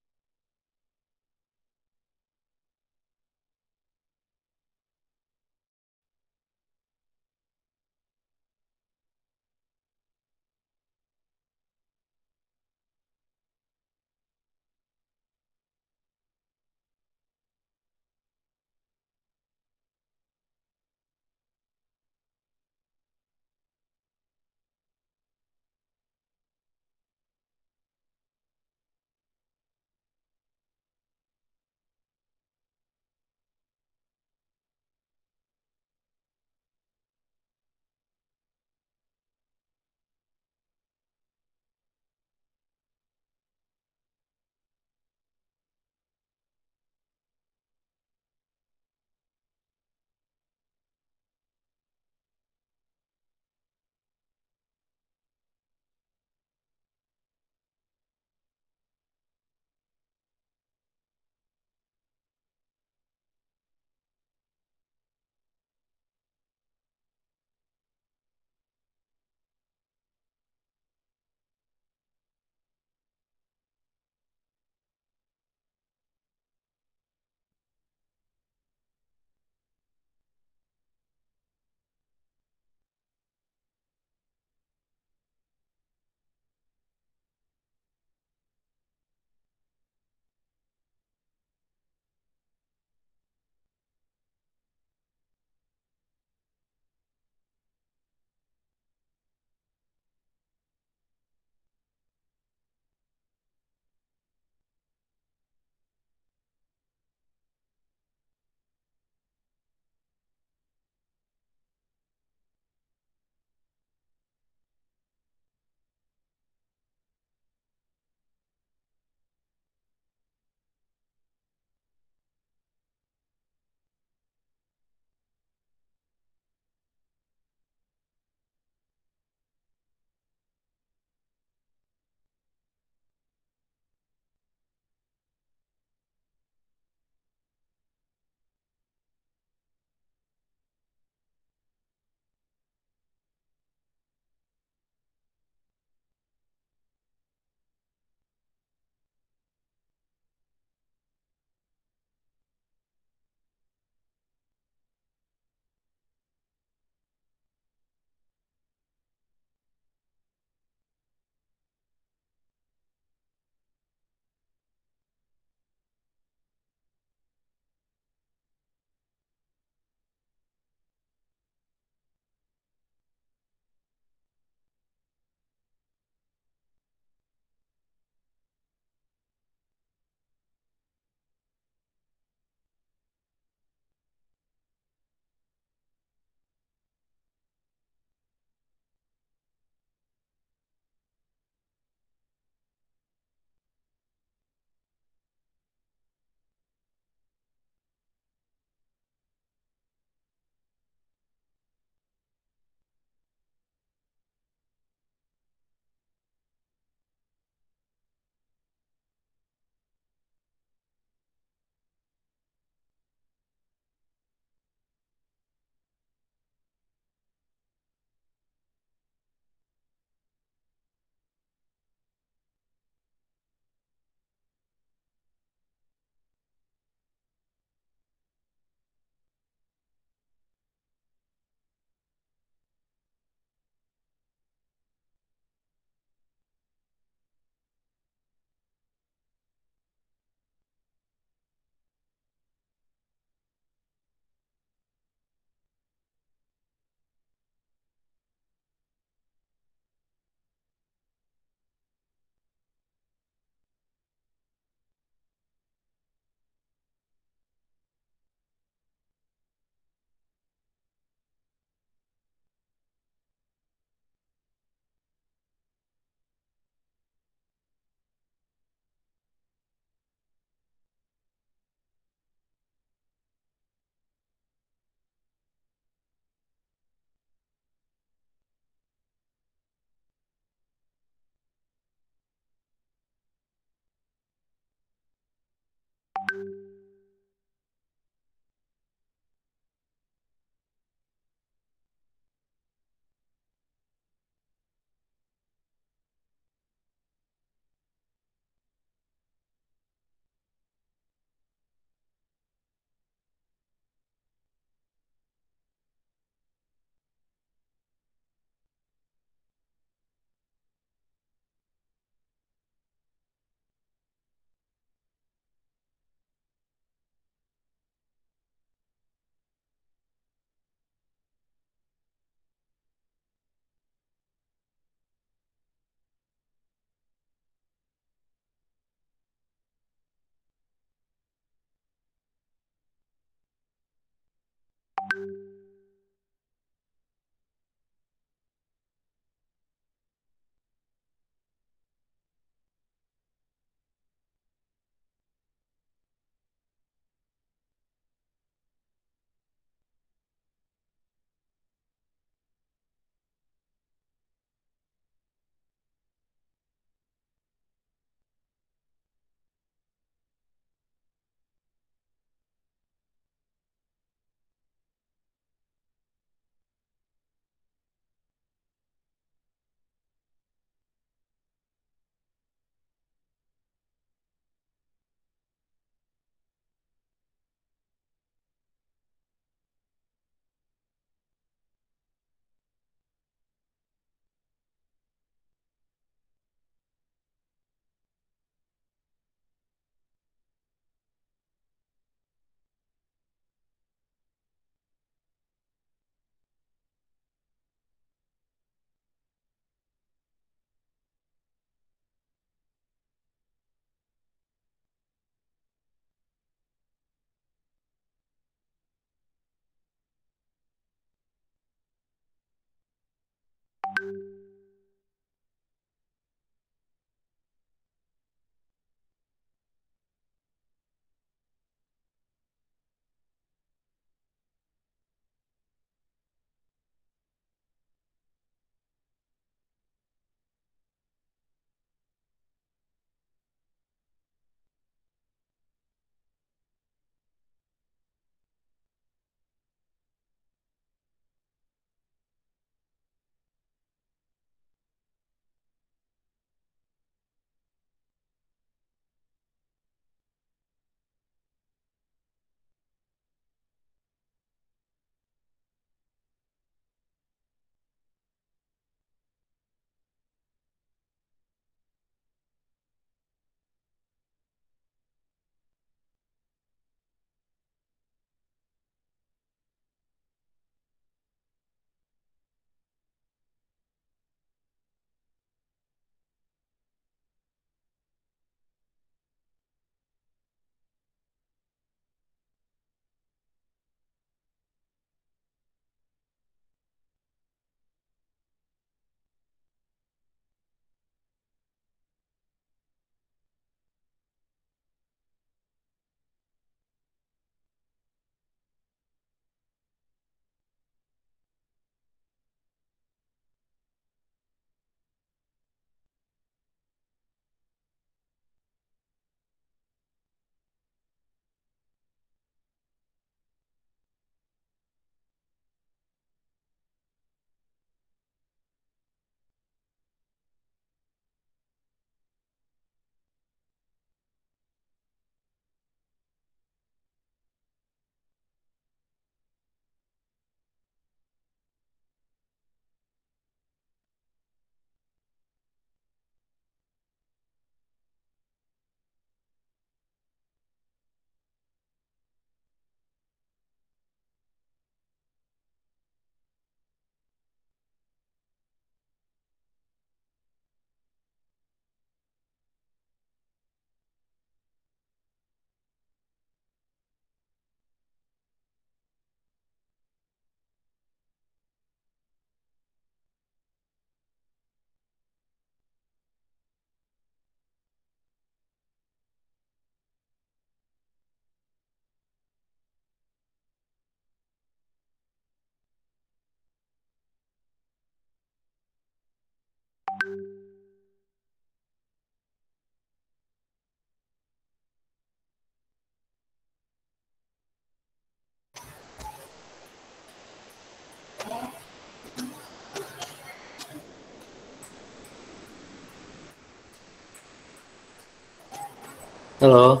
Halo.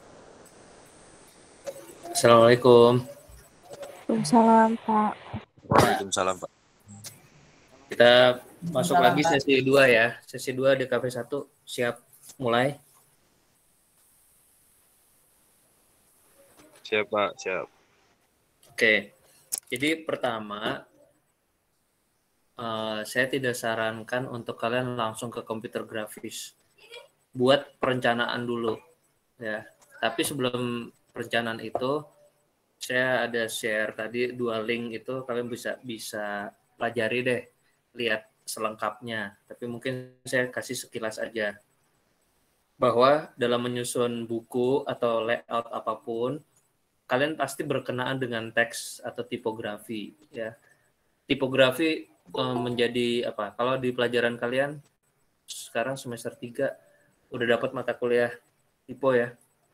Assalamualaikum. Waalaikumsalam, Pak. Waalaikumsalam, Pak. Kita masuk Salam, lagi Pak. sesi 2 ya. Sesi 2 di Cafe 1. Siap mulai? Siap, Pak. Siap. Oke. Jadi pertama, saya tidak sarankan untuk kalian langsung ke komputer grafis. Buat perencanaan dulu ya. Tapi sebelum perencanaan itu, saya ada share tadi 2 link itu, kalian bisa pelajari deh, lihat selengkapnya. Tapi mungkin saya kasih sekilas aja. Bahwa dalam menyusun buku atau layout apapun, kalian pasti berkenaan dengan teks atau tipografi ya. Tipografi menjadi apa? Kalau di pelajaran kalian sekarang semester 3 udah dapat mata kuliah typo ya?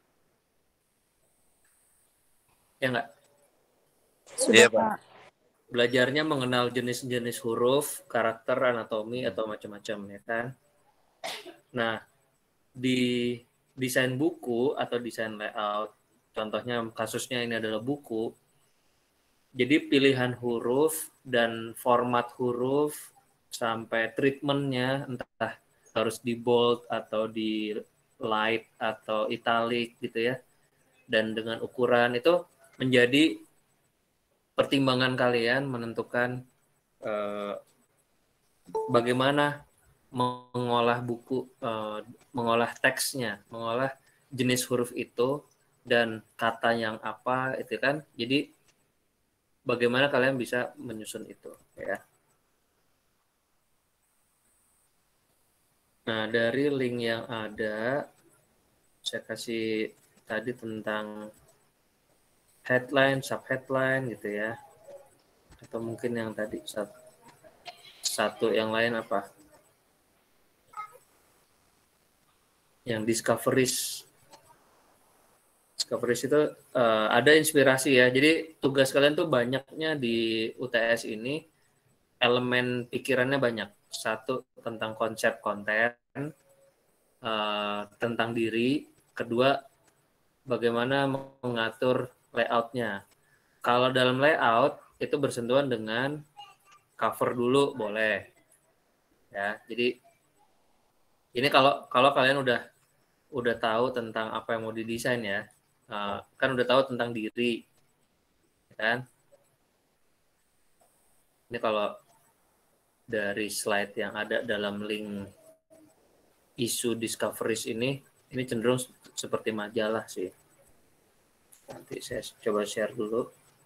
Ya enggak? Sudah, Iya, Pak. Pak. Belajarnya mengenal jenis-jenis huruf, karakter, anatomi atau macam-macam ya kan. Nah, di desain buku atau desain layout, contohnya kasusnya ini adalah buku. Jadi pilihan huruf dan format huruf sampai treatmentnya entah harus di bold atau di light atau italic gitu ya. Dan dengan ukuran itu menjadi pertimbangan kalian menentukan bagaimana mengolah buku, mengolah teksnya, mengolah jenis huruf itu dan kata yang apa itu kan. Jadi bagaimana kalian bisa menyusun itu ya. Nah, dari link yang ada saya kasih tadi tentang headline, subheadline gitu ya. Atau mungkin yang tadi satu yang lain apa? Yang discoveries. Discoveries itu ada inspirasi ya. Jadi tugas kalian tuh banyaknya di UTS ini elemen pikirannya banyak. Satu tentang konsep konten, tentang diri. Kedua bagaimana mengatur layoutnya. Kalau dalam layout itu bersentuhan dengan cover dulu boleh. Ya, jadi ini kalau kalian udah tahu tentang apa yang mau didesain ya, kan udah tahu tentang diri, kan? Ini kalau dari slide yang ada dalam link isu discoveries ini cenderung seperti majalah sih. Nanti saya coba share dulu.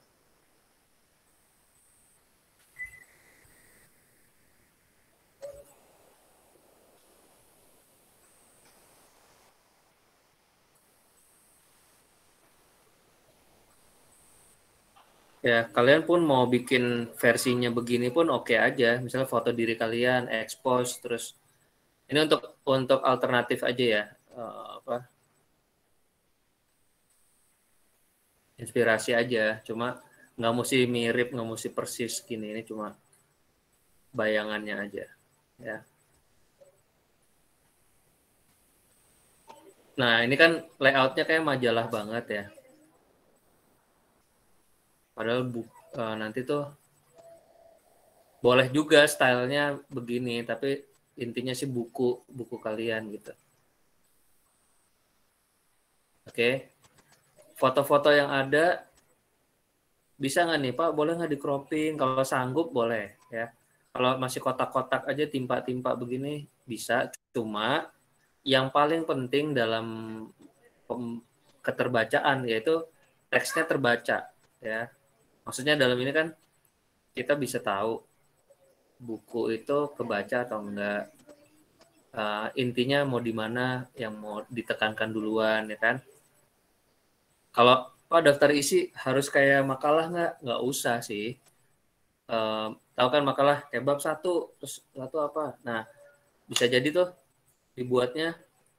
Ya, kalian pun mau bikin versinya begini pun oke aja. Misalnya foto diri kalian, expose, terus ini untuk alternatif aja ya. Inspirasi aja. Cuma nggak mesti mirip, nggak mesti persis gini. Ini cuma bayangannya aja. Ya. Nah, ini kan layoutnya kayak majalah banget ya. Padahal nanti tuh boleh juga stylenya begini, tapi intinya sih buku kalian gitu. Oke. Foto-foto yang ada bisa nggak nih Pak? Boleh nggak di cropping? Kalau sanggup boleh ya. Kalau masih kotak-kotak aja timpa-timpa begini bisa. Cuma yang paling penting dalam keterbacaan yaitu teksnya terbaca ya. Maksudnya dalam ini kan kita bisa tahu buku itu kebaca atau enggak. Intinya mau di mana yang mau ditekankan duluan ya kan. Kalau daftar isi harus kayak makalah nggak usah sih. Tahu kan makalah kebab 1 terus 1 apa. Nah bisa jadi tuh dibuatnya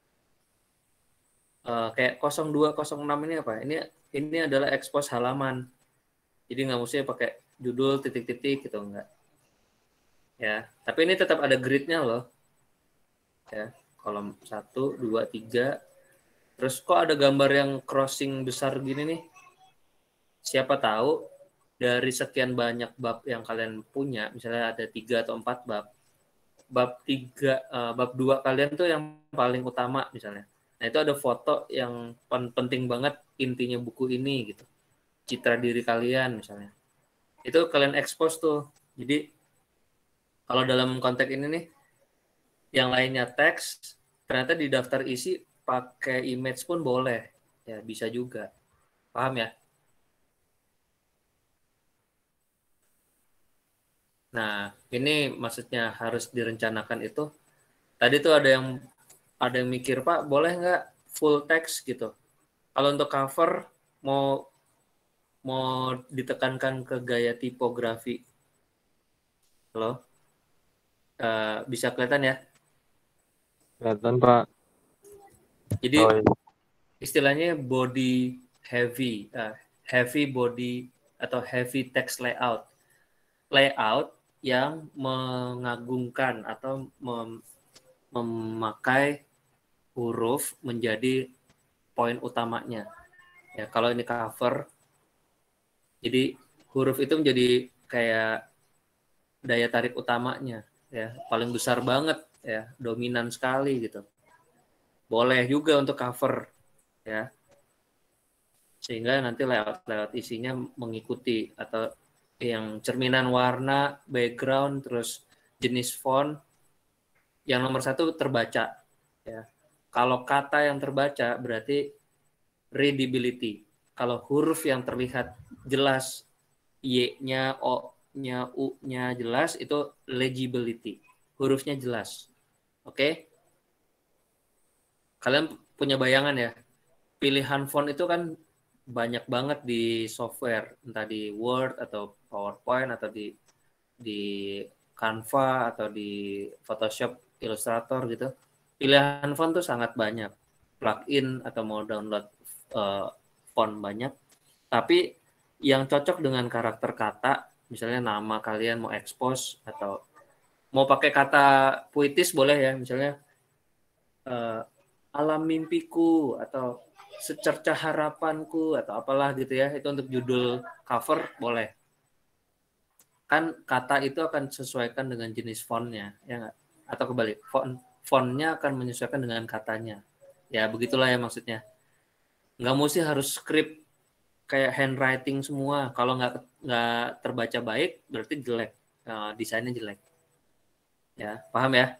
kayak 02, 06 ini apa? Ini adalah expose halaman. Jadi nggak mesti pakai judul titik-titik gitu enggak. Ya, tapi ini tetap ada grid-nya loh. Ya, kolom 1, 2, 3. Terus kok ada gambar yang crossing besar gini nih? Siapa tahu dari sekian banyak bab yang kalian punya, misalnya ada 3 atau 4 bab, bab 2 kalian tuh yang paling utama misalnya. Nah itu ada foto yang penting banget intinya buku ini gitu. Citra diri kalian misalnya. Itu kalian expose tuh. Jadi kalau dalam konteks ini nih, yang lainnya teks, ternyata di daftar isi pakai image pun boleh. Ya bisa juga. Paham ya? Nah, ini maksudnya harus direncanakan itu. Tadi tuh ada yang mikir, Pak, boleh nggak full text gitu? Kalau untuk cover mau ditekankan ke gaya tipografi. Halo? Bisa kelihatan ya? Kelihatan, Pak. Jadi Oh, iya. istilahnya body heavy body atau heavy text layout. Layout yang mengagungkan atau memakai huruf menjadi poin utamanya. Ya, kalau ini cover, jadi huruf itu menjadi kayak daya tarik utamanya, ya, paling besar banget, ya, dominan sekali gitu. Boleh juga untuk cover, ya, sehingga nanti layout isinya mengikuti atau yang cerminan warna, background, terus jenis font. Yang nomor 1 terbaca, ya. Kalau kata yang terbaca berarti readability. Kalau huruf yang terlihat jelas, Y-nya, O-nya, U-nya jelas, itu legibility. Hurufnya jelas. Oke? Kalian punya bayangan ya? Pilihan font itu kan banyak banget di software, entah di Word atau PowerPoint atau di Canva atau di Photoshop, Illustrator gitu. Pilihan font tuh sangat banyak. Plugin atau mau download font banyak. Tapi yang cocok dengan karakter kata, misalnya nama kalian mau expose atau mau pakai kata puitis boleh ya, misalnya alam mimpiku atau secercah harapanku atau apalah gitu ya, itu untuk judul cover boleh. Kan kata itu akan sesuaikan dengan jenis fontnya, ya nggak? Atau kebalik, fontnya akan menyesuaikan dengan katanya. Ya begitulah ya maksudnya. Nggak mesti harus script kayak handwriting semua. Kalau nggak terbaca baik, berarti jelek. Desainnya jelek. Ya, paham ya?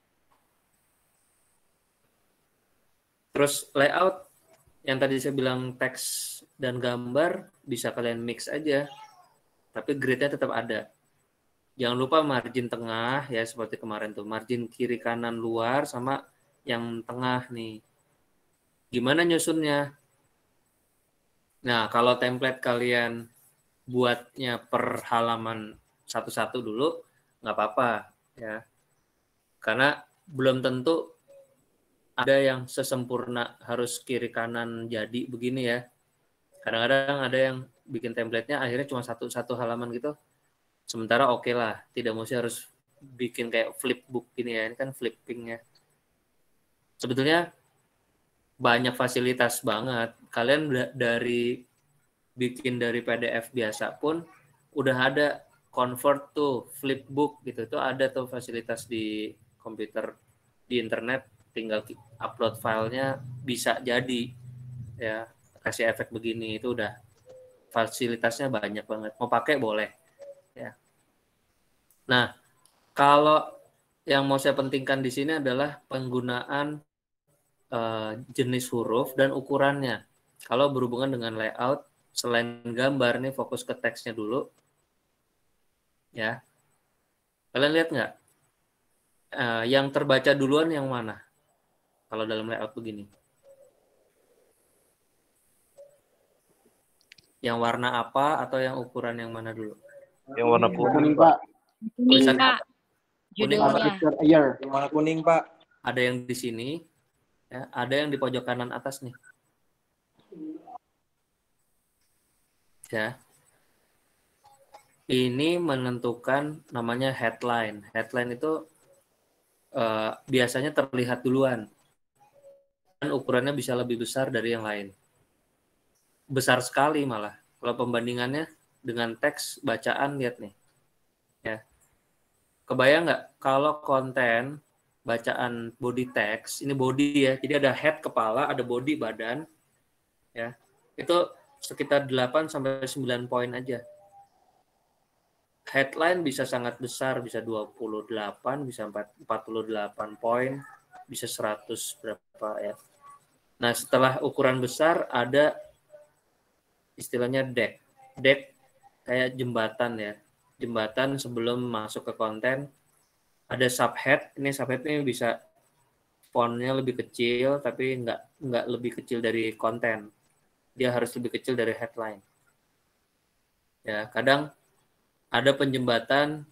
Terus layout, yang tadi saya bilang teks dan gambar, bisa kalian mix aja. Tapi grid-nya tetap ada. Jangan lupa margin tengah, ya seperti kemarin tuh. Margin kiri kanan luar sama yang tengah nih. Gimana nyusunnya? Nah, kalau template kalian buatnya per halaman satu-satu dulu, nggak apa-apa ya. Karena belum tentu ada yang sesempurna harus kiri kanan jadi begini ya. Kadang-kadang ada yang bikin template-nya akhirnya cuma satu halaman gitu. Sementara oke lah, tidak mesti harus bikin kayak flipbook gini ya. Ini kan flipping ya. Sebetulnya banyak fasilitas banget. Kalian bikin dari PDF biasa pun udah ada convert tuh flipbook gitu. Itu ada tuh fasilitas di komputer, di internet, tinggal upload filenya bisa jadi ya, kasih efek begini, itu udah fasilitasnya banyak banget. Mau pakai boleh ya. Nah, kalau yang mau saya pentingkan di sini adalah penggunaan jenis huruf dan ukurannya. Kalau berhubungan dengan layout, selain gambar nih, fokus ke teksnya dulu. Ya, kalian lihat nggak? Yang terbaca duluan yang mana? Kalau dalam layout begini. Yang warna apa atau yang ukuran yang mana dulu? Yang warna kuning, Pak. Tulisan Kak. kuning Judulnya. apa? Yang warna kuning, Pak. Ada yang di sini, ya, ada yang di pojok kanan atas nih. Ya. Ini menentukan namanya headline. Headline itu biasanya terlihat duluan. ukurannya bisa lebih besar dari yang lain. Besar sekali malah. Kalau pembandingannya dengan teks bacaan, lihat nih. Ya. Kebayang nggak kalau konten bacaan body text, ini body ya, jadi ada head kepala, ada body badan, ya. Itu sekitar 8 sampai 9 poin aja. Headline bisa sangat besar, bisa 28, bisa 48 poin, bisa 100 berapa ya. Nah, setelah ukuran besar ada istilahnya deck. Deck kayak jembatan ya. Jembatan sebelum masuk ke konten. Ada subhead. Ini subhead ini bisa fontnya lebih kecil, tapi nggak lebih kecil dari konten. Dia harus lebih kecil dari headline. Ya, kadang ada penjembatan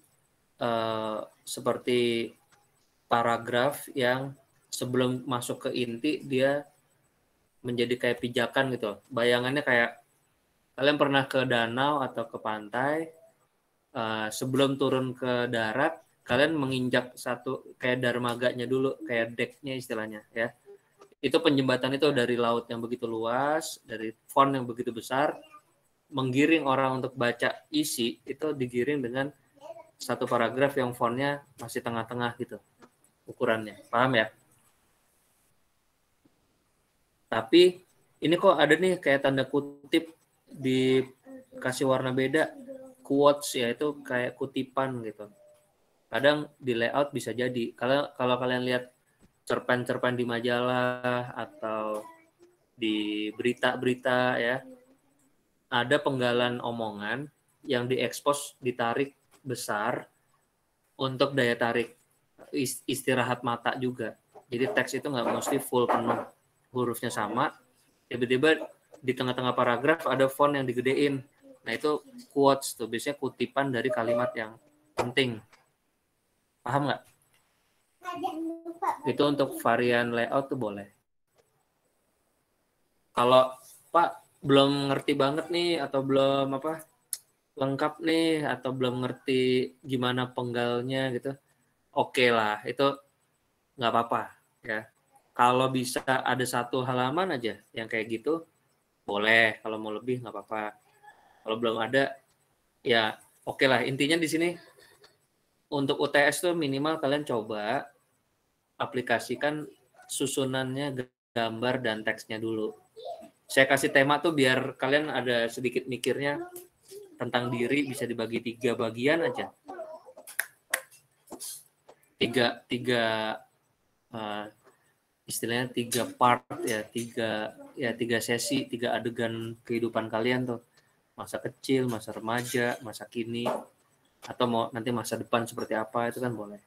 seperti paragraf yang sebelum masuk ke inti dia menjadi kayak pijakan gitu. Bayangannya kayak kalian pernah ke danau atau ke pantai, sebelum turun ke darat, kalian menginjak satu kayak dermaganya dulu, kayak decknya istilahnya ya. Itu penjembatan itu dari laut yang begitu luas, dari font yang begitu besar, menggiring orang untuk baca isi, itu digiring dengan satu paragraf yang fontnya masih tengah-tengah gitu ukurannya. Paham ya? Tapi ini kok ada nih kayak tanda kutip dikasih warna beda, quotes ya, itu kayak kutipan gitu. Kadang di layout bisa jadi. Kalau kalian lihat cerpen-cerpen di majalah atau di berita-berita ya, ada penggalan omongan yang diekspos, ditarik besar untuk daya tarik, istirahat mata juga. Jadi teks itu nggak mesti full penuh, hurufnya sama, tiba-tiba di tengah-tengah paragraf ada font yang digedein. Nah itu quotes tuh, biasanya kutipan dari kalimat yang penting. Paham nggak? Itu untuk varian layout tuh boleh. Kalau Pak belum ngerti banget nih, atau belum lengkap nih, atau belum ngerti gimana penggalnya gitu, oke lah, itu nggak apa-apa ya. Kalau bisa ada satu halaman aja yang kayak gitu, boleh. Kalau mau lebih nggak apa-apa. Kalau belum ada, ya oke lah. Intinya di sini untuk UTS tuh minimal kalian coba aplikasikan susunannya gambar dan teksnya dulu. Saya kasih tema tuh biar kalian ada sedikit mikirnya tentang diri, bisa dibagi 3 bagian aja. Istilahnya 3 part ya, 3 sesi, 3 adegan kehidupan kalian tuh. Masa kecil, masa remaja, masa kini, atau mau nanti masa depan seperti apa, itu kan boleh.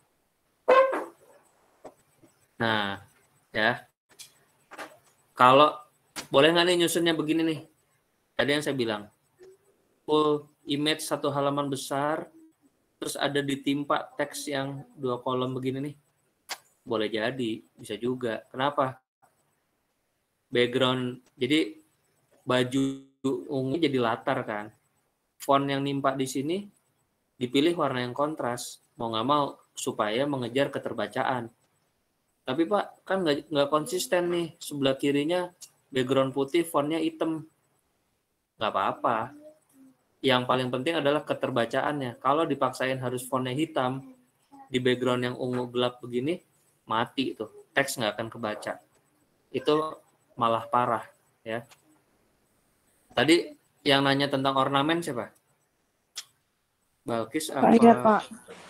Nah, ya. Kalau boleh nggak nih nyusunnya begini nih? Tadi yang saya bilang, full image satu halaman besar, terus ada ditimpa teks yang 2 kolom begini nih. Boleh jadi, bisa juga. Kenapa? Background, jadi baju ungu jadi latar kan. Font yang nimpa di sini dipilih warna yang kontras, mau nggak mau, supaya mengejar keterbacaan. Tapi Pak, kan nggak konsisten nih, sebelah kirinya background putih, fontnya hitam. Nggak apa-apa. Yang paling penting adalah keterbacaannya. Kalau dipaksain harus fontnya hitam, di background yang ungu gelap begini, mati tuh. Teks nggak akan kebaca. Itu malah parah. Ya. Tadi yang nanya tentang ornamen siapa? Balkis apa? Saya, Pak.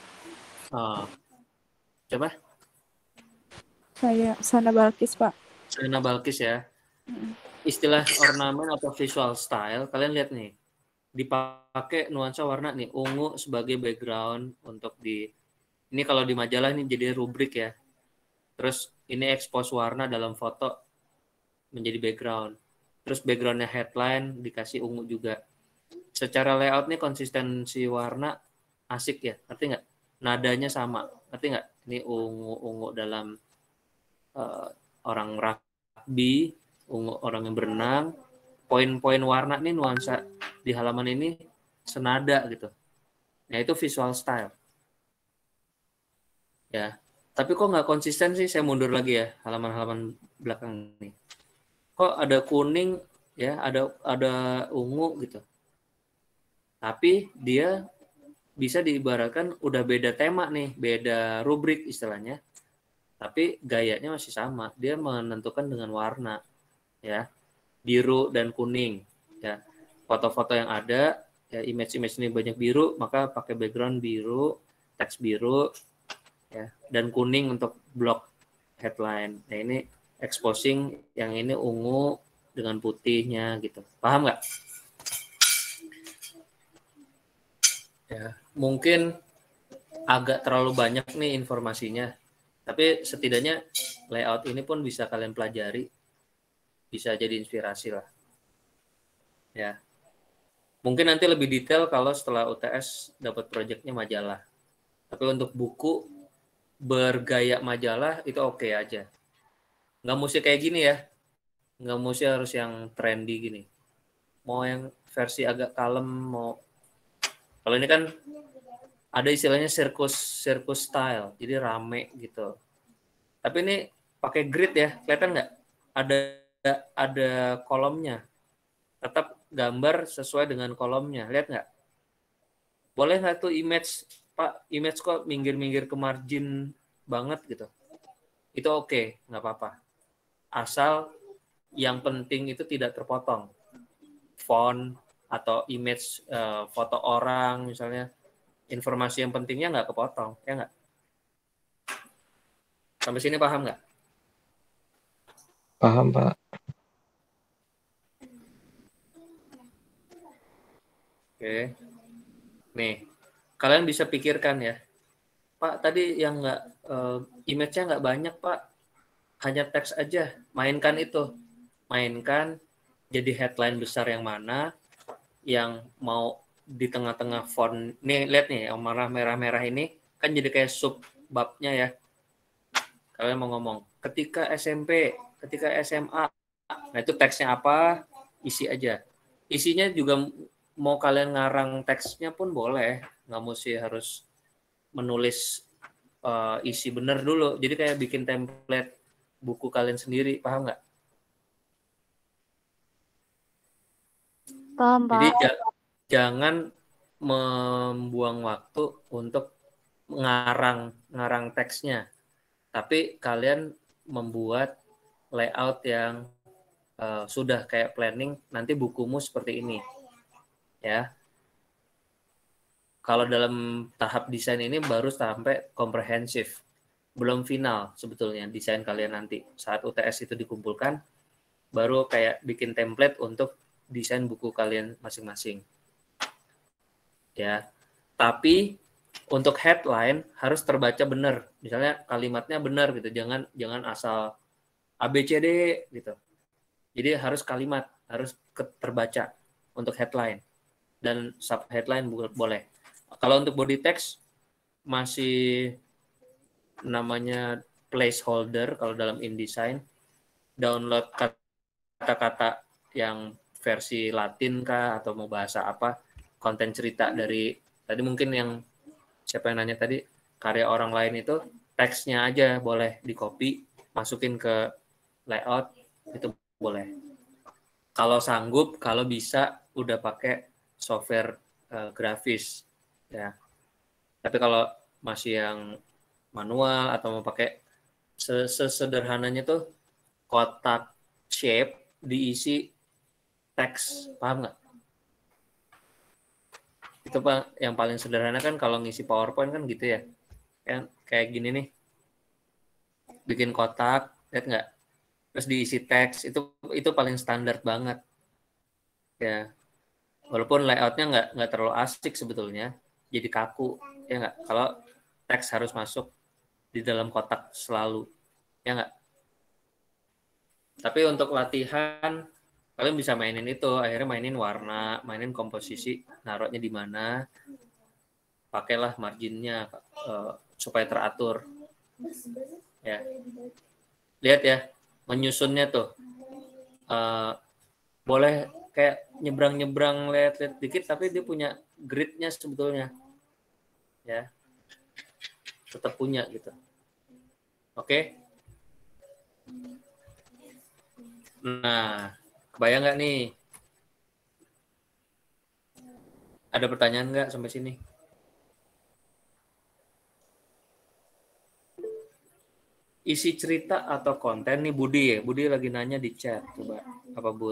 Coba? Saya Sana Balkis, Pak. Sana Balkis ya. Istilah ornamen atau visual style, kalian lihat nih. Dipakai nuansa warna nih, ungu sebagai background untuk ini kalau di majalah ini jadi rubrik ya. Terus ini expose warna dalam foto menjadi background. Terus backgroundnya headline dikasih ungu juga. Secara layout nih konsistensi warna asik ya, ngerti nggak? Nadanya sama, ngerti nggak? Ini ungu dalam orang rugby, ungu orang yang berenang. Poin-poin warna nih, nuansa di halaman ini senada gitu. Nah itu visual style. Ya, Tapi kok nggak konsisten sih? Saya mundur lagi ya, halaman-halaman belakang nih. Kok ada kuning ya, ada ungu gitu. Tapi dia bisa diibaratkan udah beda tema nih, beda rubrik istilahnya. Tapi gayanya masih sama. Dia menentukan dengan warna ya, biru dan kuning ya. Foto-foto yang ada ya, image-image ini banyak biru, maka pakai background biru, teks biru ya, dan kuning untuk blok headline. Nah, ini exposing, yang ini ungu dengan putihnya gitu. Paham nggak? Ya, mungkin agak terlalu banyak nih informasinya. Tapi setidaknya layout ini pun bisa kalian pelajari. Bisa jadi inspirasi lah. Ya. Mungkin nanti lebih detail kalau setelah UTS dapat proyeknya majalah. Tapi untuk buku bergaya majalah itu oke aja. Nggak mesti kayak gini ya. Nggak mesti harus yang trendy gini. Mau yang versi agak kalem, mau... Kalau ini kan ada istilahnya circus style, jadi rame gitu. Tapi ini pakai grid ya, kelihatan nggak? Ada kolomnya. Tetap gambar sesuai dengan kolomnya, lihat nggak? Boleh nggak tuh image, Pak? Image kok minggir-minggir ke margin banget gitu? Itu oke, nggak apa-apa. Asal yang penting itu tidak terpotong. Font atau image foto orang misalnya, informasi yang pentingnya nggak kepotong, ya nggak? Sampai sini paham nggak? Paham, Pak. Oke. Nih, kalian bisa pikirkan ya. Pak, tadi yang nggak image-nya nggak banyak, Pak. Hanya teks aja. Mainkan itu. Mainkan jadi headline besar yang mana, yang mau di tengah-tengah font. Nih, lihat nih, yang merah-merah ini kan jadi kayak sub babnya ya. Kalian mau ngomong, ketika SMP, ketika SMA, nah itu teksnya apa, isi aja. Isinya juga mau kalian ngarang teksnya pun boleh, nggak mesti harus menulis isi bener dulu. Jadi kayak bikin template buku kalian sendiri, paham nggak? Paham, Jadi Pak. jangan membuang waktu untuk ngarang teksnya, tapi kalian membuat layout yang sudah kayak planning, nanti bukumu seperti ini ya. Kalau dalam tahap desain ini baru sampai komprehensif, belum final sebetulnya desain kalian nanti. Saat UTS itu dikumpulkan, baru kayak bikin template untuk desain buku kalian masing-masing. Ya. Tapi untuk headline harus terbaca benar. Misalnya kalimatnya benar gitu, jangan asal ABCD gitu. Jadi harus kalimat, harus terbaca untuk headline. Dan sub headline boleh. Kalau untuk body text masih namanya placeholder kalau dalam InDesign. Download kata-kata yang versi Latin kah atau mau bahasa apa, konten cerita dari tadi mungkin yang siapa yang nanya tadi, karya orang lain itu teksnya aja boleh di copy, masukin ke layout, itu boleh. Kalau sanggup, kalau bisa udah pakai software grafis ya. Tapi kalau masih yang manual atau mau pakai sesederhananya tuh kotak shape diisi teks, paham nggak? Itu Pak yang paling sederhana kan kalau ngisi PowerPoint kan gitu ya. Kayak gini nih. Bikin kotak, lihat nggak? Terus diisi teks, itu paling standar banget. Ya. Walaupun layoutnya nggak terlalu asik sebetulnya, jadi kaku, ya nggak? Kalau teks harus masuk di dalam kotak selalu, ya nggak? Tapi untuk latihan, kalian bisa mainin itu, akhirnya mainin warna, mainin komposisi, naruhnya di mana, pakailah marginnya supaya teratur. Ya, lihat ya, menyusunnya tuh, boleh kayak nyebrang lihat dikit, tapi dia punya gridnya sebetulnya, ya, tetap punya gitu. Oke? Nah, kebayang nggak nih? Ada pertanyaan nggak sampai sini? Isi cerita atau konten nih Budi ya. Budi lagi nanya di chat. Coba apa Bud?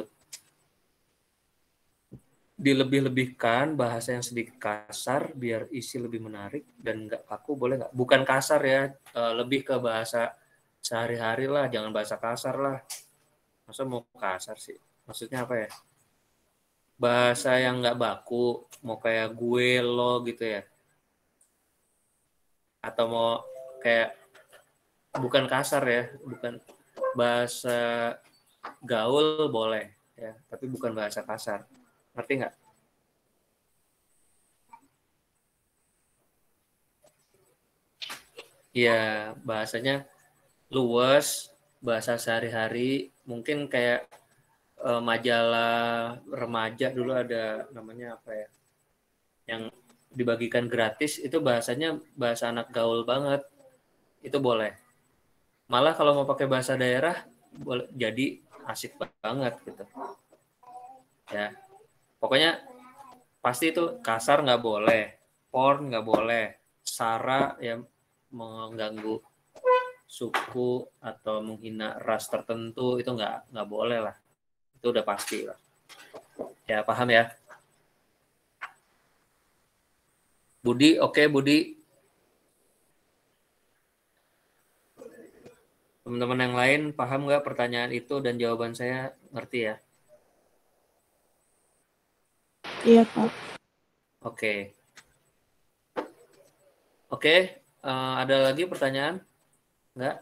Dilebih-lebihkan bahasa yang sedikit kasar biar isi lebih menarik dan nggak kaku, boleh nggak? Bukan kasar ya, lebih ke bahasa sehari-hari lah, jangan bahasa kasar lah. Masa mau kasar sih? Maksudnya apa ya? Bahasa yang nggak baku, mau kayak gue, lo gitu ya. Atau mau kayak bukan kasar ya, bukan bahasa gaul boleh ya, tapi bukan bahasa kasar. Ngerti nggak? Ya, bahasanya luas, bahasa sehari-hari, mungkin kayak majalah remaja dulu ada namanya apa ya, yang dibagikan gratis, itu bahasanya bahasa anak gaul banget, itu boleh. Malah kalau mau pakai bahasa daerah, boleh, jadi asik banget gitu. Ya, pokoknya pasti itu kasar nggak boleh, porn nggak boleh, sara ya mengganggu suku atau menghina ras tertentu itu nggak boleh lah, itu udah pasti lah. Ya paham ya, Budi? Oke Budi, teman-teman yang lain paham nggak pertanyaan itu dan jawaban saya, ngerti ya? Iya, Pak. Oke. Oke, ada lagi pertanyaan? Nggak?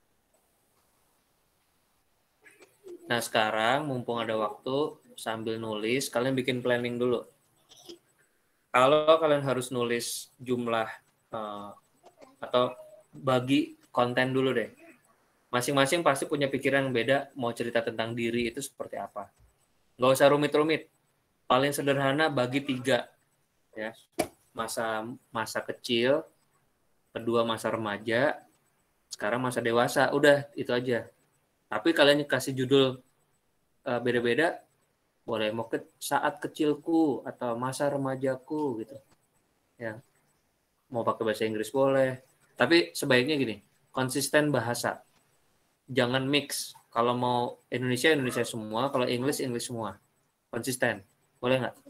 Nah sekarang mumpung ada waktu, sambil nulis kalian bikin planning dulu. Kalau kalian harus nulis jumlah atau bagi konten dulu deh. Masing-masing pasti punya pikiran yang beda, mau cerita tentang diri itu seperti apa. Nggak usah rumit-rumit. Paling sederhana bagi 3. Ya. Masa kecil, kedua masa remaja, sekarang masa dewasa. Udah, itu aja. Tapi kalian kasih judul beda-beda, boleh mau saat kecilku atau masa remajaku gitu. Ya. Mau pakai bahasa Inggris boleh. Tapi sebaiknya gini, konsisten bahasa. Jangan mix. Kalau mau Indonesia semua, kalau English semua. Konsisten. Boleh nggak?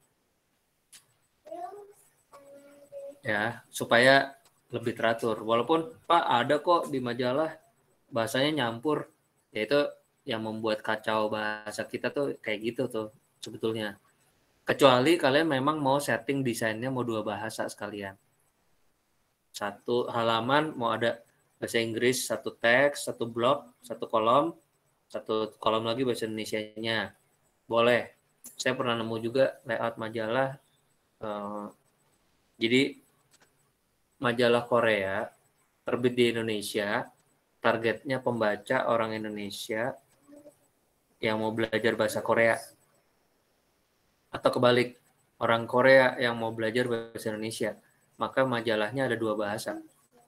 Ya, supaya lebih teratur. Walaupun Pak ada kok di majalah bahasanya nyampur. Yaitu yang membuat kacau bahasa kita tuh kayak gitu tuh sebetulnya. Kecuali kalian memang mau setting desainnya mau 2 bahasa sekalian. 1 halaman mau ada bahasa Inggris, 1 teks, 1 blok, 1 kolom, 1 kolom lagi bahasa Indonesianya. Boleh. Saya pernah nemu juga layout majalah. Jadi majalah Korea terbit di Indonesia, targetnya pembaca orang Indonesia yang mau belajar bahasa Korea. Atau kebalik, orang Korea yang mau belajar bahasa Indonesia. Maka majalahnya ada 2 bahasa.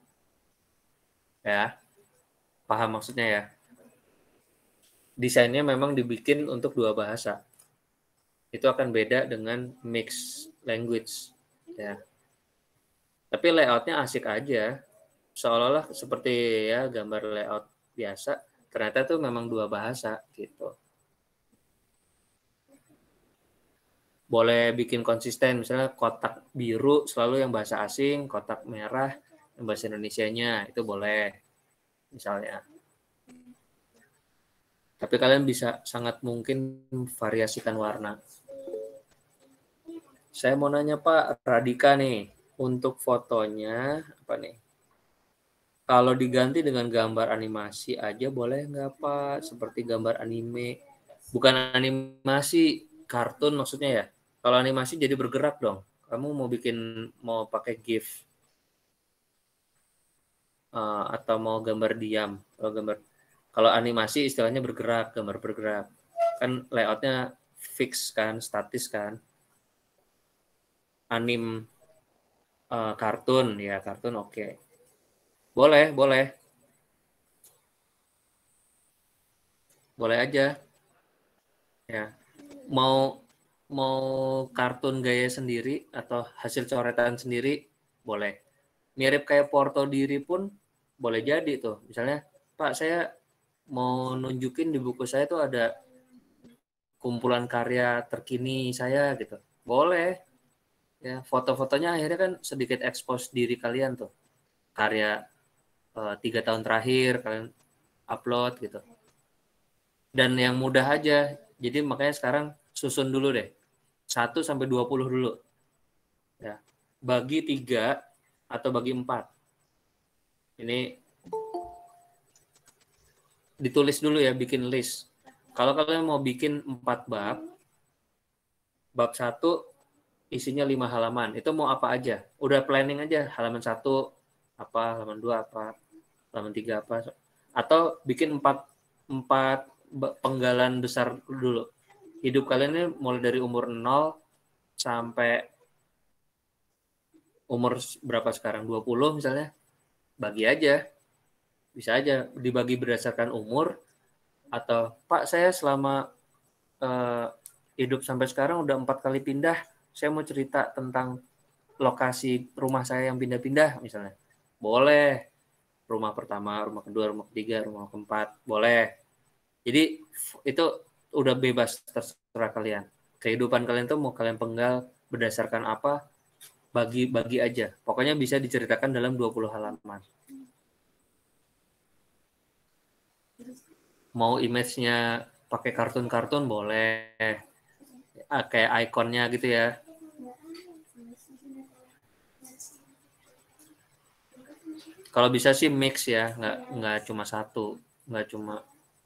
Ya, paham maksudnya ya? Desainnya memang dibikin untuk 2 bahasa. Itu akan beda dengan mixed language. Ya. Tapi layoutnya asik aja. Seolah-olah seperti ya gambar layout biasa. Ternyata itu memang 2 bahasa gitu. Boleh bikin konsisten, misalnya kotak biru selalu yang bahasa asing, kotak merah yang bahasa Indonesianya, itu boleh misalnya. Tapi kalian bisa sangat mungkin variasikan warna. Saya mau nanya Pak Radika nih, untuk fotonya apa nih? Kalau diganti dengan gambar animasi aja boleh nggak Pak? Seperti gambar anime. Bukan animasi, kartun maksudnya ya. Kalau animasi jadi bergerak dong. Kamu mau pakai GIF atau mau gambar diam. Kalau animasi istilahnya bergerak, gambar bergerak. Kan layoutnya fix kan, statis kan. Kartun ya, kartun oke. Boleh. boleh aja. Ya, mau kartun gaya sendiri atau hasil coretan sendiri boleh. Mirip kayak porto diri pun boleh jadi tuh. Misalnya, Pak, saya mau nunjukin di buku saya tuh ada kumpulan karya terkini saya gitu. Boleh. Ya, foto-fotonya akhirnya kan sedikit expose diri kalian tuh. Karya 3 tahun terakhir kalian upload gitu. Dan yang mudah aja. Jadi makanya sekarang susun dulu deh. 1 sampai 20 dulu. Ya. Bagi 3 atau bagi 4. Ini ditulis dulu ya, bikin list. Kalau kalian mau bikin 4 bab 1 isinya 5 halaman. Itu mau apa aja? Udah planning aja, halaman 1 apa, halaman 2 apa, halaman 3 apa. Atau bikin 4 penggalan besar dulu. Hidup kalian ini mulai dari umur 0 sampai umur berapa sekarang? 20 misalnya. Bagi aja. Bisa aja dibagi berdasarkan umur. Atau, Pak, saya selama hidup sampai sekarang udah 4 kali pindah. Saya mau cerita tentang lokasi rumah saya yang pindah-pindah misalnya. Boleh. Rumah pertama, rumah kedua, rumah ketiga, rumah keempat. Boleh. Jadi itu udah bebas, terserah kalian. Kehidupan kalian tuh mau kalian penggal berdasarkan apa, bagi aja. Pokoknya bisa diceritakan dalam 20 halaman. Mau image-nya pakai kartun-kartun boleh. Kayak ikonnya gitu ya. Kalau bisa sih mix ya, nggak cuma satu, nggak cuma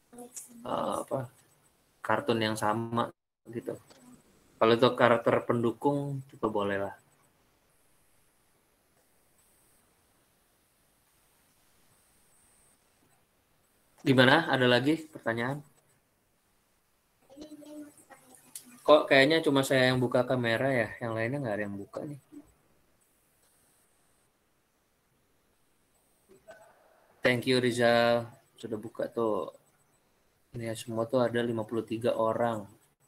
kartun yang sama gitu. Kalau itu karakter pendukung juga boleh lah. Gimana? Ada lagi pertanyaan? Kok kayaknya cuma saya yang buka kamera ya, yang lainnya nggak ada yang buka nih. Thank you Rizal, sudah buka tuh. Ini ya, semua tuh ada 53 orang.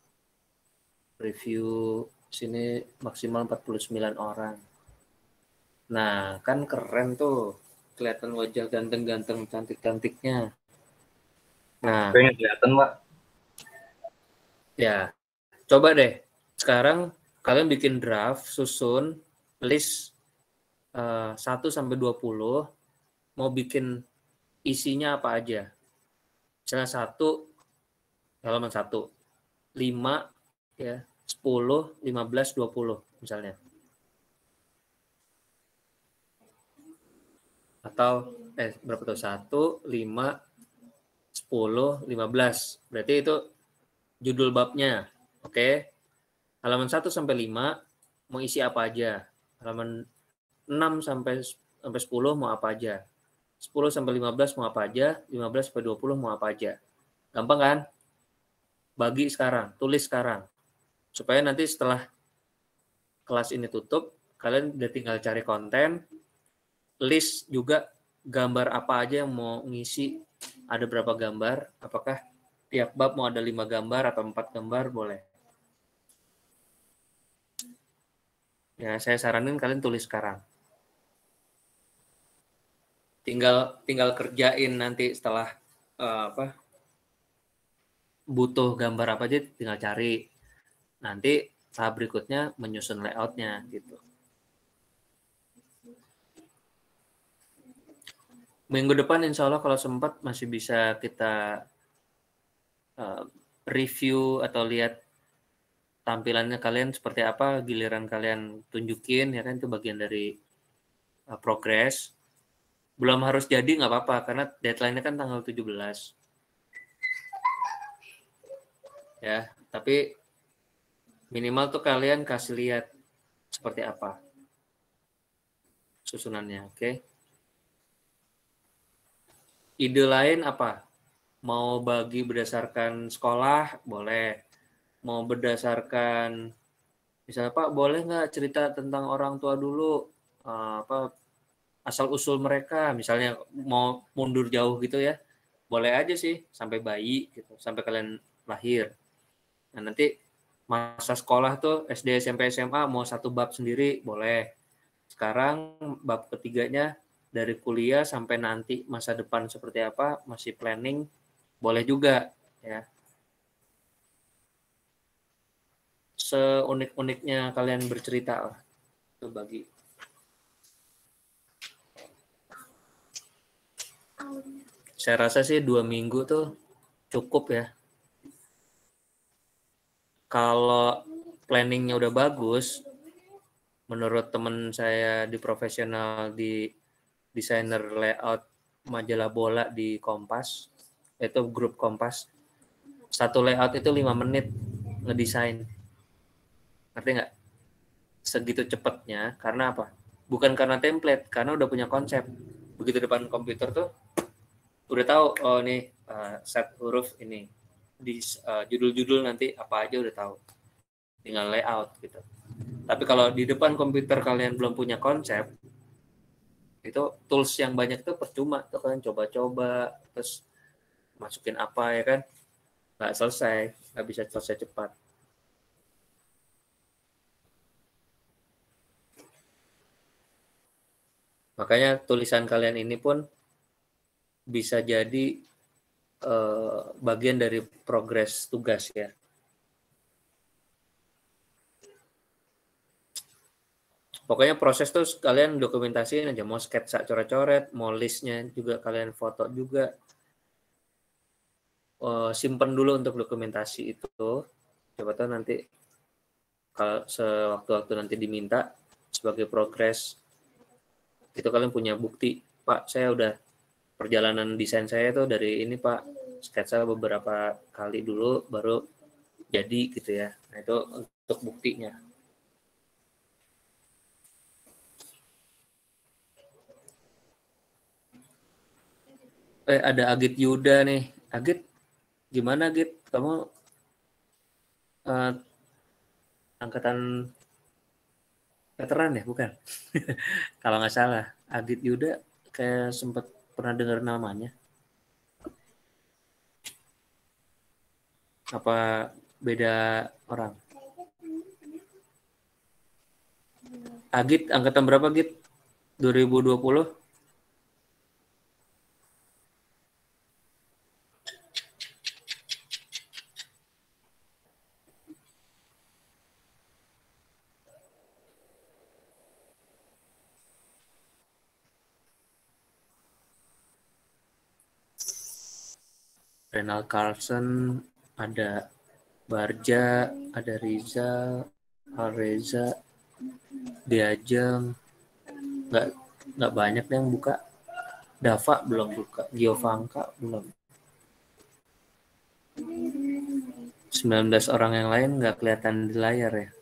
Review sini maksimal 49 orang. Nah, kan keren tuh. Kelihatan wajah ganteng-ganteng, cantik-cantiknya. Nah, Pengen kelihatan, Pak. ya, coba deh. Sekarang kalian bikin draft, susun list 1 sampai 20, mau bikin isinya apa aja. Misalnya 1, halaman 1, 5, ya, 10, 15, 20 misalnya. Atau berapa tuh? 1, 5, 10, 15. Berarti itu judul babnya. Oke. Halaman 1 sampai 5 mau isi apa aja. Halaman 6 sampai 10 mau apa aja. 10 sampai 15 mau apa aja, 15 sampai 20 mau apa aja. Gampang kan? Bagi sekarang, tulis sekarang. Supaya nanti setelah kelas ini tutup, kalian udah tinggal cari konten, list juga gambar apa aja yang mau ngisi, ada berapa gambar, apakah tiap bab mau ada 5 gambar atau 4 gambar, boleh. Ya, saya saranin kalian tulis sekarang. Tinggal kerjain nanti setelah butuh gambar apa aja tinggal cari. Nanti tahap berikutnya menyusun layoutnya gitu. Minggu depan insya Allah kalau sempat masih bisa kita review atau lihat tampilannya kalian seperti apa, giliran kalian tunjukin, ya kan, itu bagian dari progress. Belum harus jadi nggak apa-apa, karena deadline-nya kan tanggal 17. Ya, tapi minimal tuh kalian kasih lihat seperti apa susunannya, oke? Ide lain apa? Mau bagi berdasarkan sekolah, boleh. Mau berdasarkan, misalnya Pak, boleh nggak cerita tentang orang tua dulu, asal-usul mereka, misalnya mau mundur jauh gitu ya, boleh aja sih sampai bayi gitu, sampai kalian lahir. Nah, nanti masa sekolah tuh SD, SMP, SMA mau satu bab sendiri boleh. Sekarang bab ketiganya dari kuliah sampai nanti masa depan seperti apa masih planning boleh juga ya. Seunik-uniknya kalian bercerita lah tuh bagi. Saya rasa sih 2 minggu tuh cukup ya. Kalau planningnya udah bagus, menurut teman saya di profesional di desainer layout majalah bola di Kompas, itu grup Kompas, satu layout itu 5 menit ngedesain. Ngerti nggak? Segitu cepatnya, karena apa? Bukan karena template, karena udah punya konsep. Begitu depan komputer tuh, udah tahu, oh nih set huruf ini. Di judul-judul nanti apa aja udah tahu. Tinggal layout gitu. Tapi kalau di depan komputer kalian belum punya konsep, itu tools yang banyak tuh percuma. Tuh kalian coba-coba, terus masukin apa ya kan? Nggak selesai, nggak bisa selesai cepat. Makanya tulisan kalian ini pun bisa jadi bagian dari progres tugas ya. Pokoknya proses tuh kalian dokumentasiin aja, mau sketsa coret-coret, mau listnya juga kalian foto juga. Simpen dulu untuk dokumentasi itu. Coba tahu nanti kalau sewaktu-waktu nanti diminta sebagai progres, itu kalian punya bukti, Pak, saya udah perjalanan desain saya tuh dari ini Pak, sketsa beberapa kali dulu baru jadi gitu ya. Nah itu untuk buktinya. Ada Agit Yuda nih. Agit, gimana Agit? Kamu angkatan veteran ya, bukan? Kalau nggak salah, Agit Yuda kayak sempat pernah dengar namanya. Apa beda orang? Agit angkatan berapa Git? 2020? Renal Carlson, ada Barja, ada Rizal, Alreza, Diajeng, nggak banyak yang buka. Dava belum buka, Giovanka belum. 19 orang yang lain nggak kelihatan di layar ya.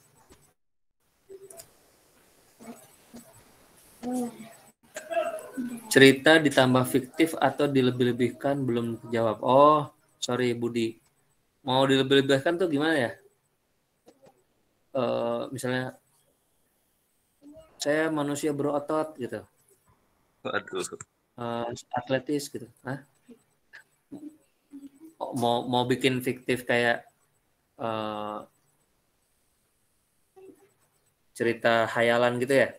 Cerita ditambah fiktif atau dilebih-lebihkan belum terjawab. Oh, sorry Budi. Mau dilebih-lebihkan tuh gimana ya? Misalnya saya manusia berotot gitu. Waduh. Atletis gitu. Hah? Mau bikin fiktif kayak cerita hayalan gitu ya?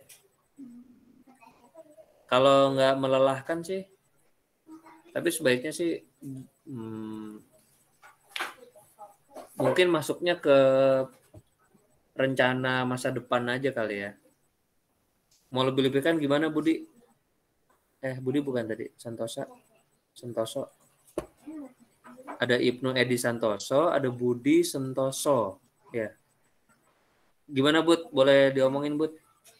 Kalau nggak melelahkan sih, tapi sebaiknya sih mungkin masuknya ke rencana masa depan aja kali ya. Mau lebih-lebihkan gimana Budi? Budi bukan tadi, Santoso. Ada Ibnu Edi Santoso, ada Budi Santoso. Ya. Gimana Bud? Boleh diomongin Bud?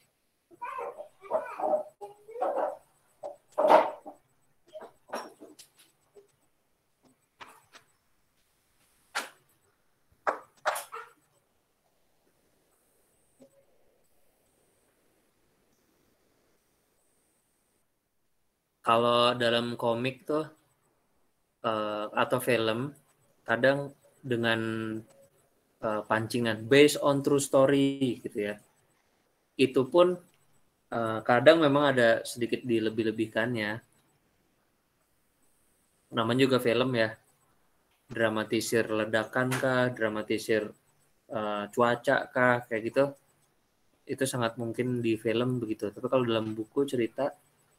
Kalau dalam komik tuh atau film kadang dengan pancingan based on true story gitu ya. Itu pun kadang memang ada sedikit dilebih-lebihkannya. namanya juga film ya, dramatisir ledakan kah, dramatisir cuaca kah, kayak gitu, itu sangat mungkin di film begitu. Tapi kalau dalam buku cerita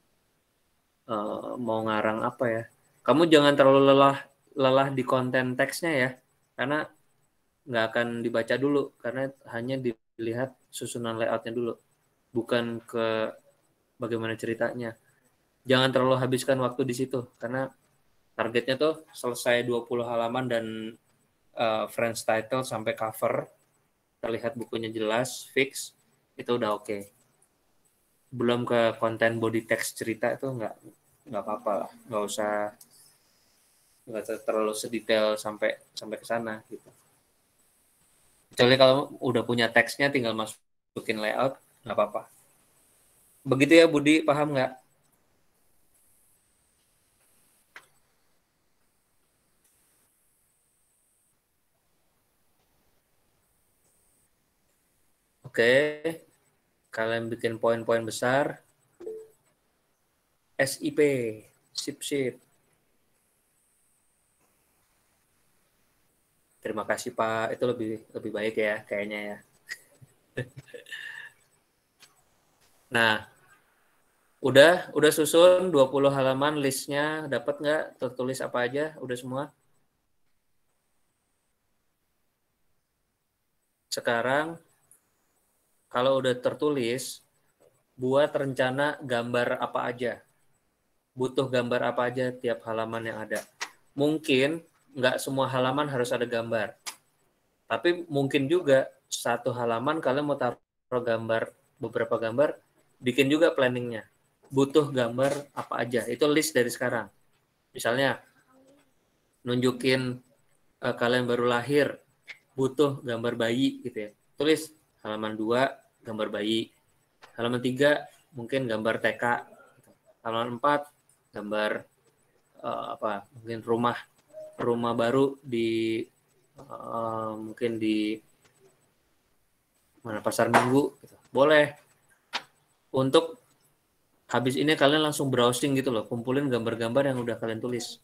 mau ngarang apa ya, kamu jangan terlalu lelah di konten teksnya ya, karena nggak akan dibaca dulu, karena hanya dilihat susunan layoutnya dulu, bukan ke bagaimana ceritanya. Jangan terlalu habiskan waktu di situ, karena targetnya tuh selesai 20 halaman dan French title sampai cover, terlihat bukunya jelas, fix, itu udah oke. Belum ke konten body text cerita itu nggak apa-apa lah, nggak usah terlalu sedetail sampai ke sana gitu. Kecuali kalau udah punya teksnya tinggal masukin layout, nggak apa-apa. Begitu ya Budi, paham nggak? Oke, kalian bikin poin-poin besar. SIP, sip. Terima kasih Pak, itu lebih baik ya kayaknya ya. Nah, udah susun 20 halaman listnya, dapat nggak? Tertulis apa aja? Udah semua? Sekarang, kalau udah tertulis, buat rencana gambar apa aja. Butuh gambar apa aja tiap halaman yang ada. Mungkin nggak semua halaman harus ada gambar. Tapi mungkin juga satu halaman kalian mau taruh gambar, beberapa gambar, bikin juga planningnya. Butuh gambar apa aja. Itu list dari sekarang. Misalnya, nunjukin kalian baru lahir, butuh gambar bayi gitu ya. Tulis halaman 2 gambar bayi. Halaman 3 mungkin gambar TK. Halaman 4 gambar mungkin rumah baru di mungkin di mana pasar minggu gitu. Boleh. Untuk habis ini kalian langsung browsing gitu loh, kumpulin gambar-gambar yang udah kalian tulis.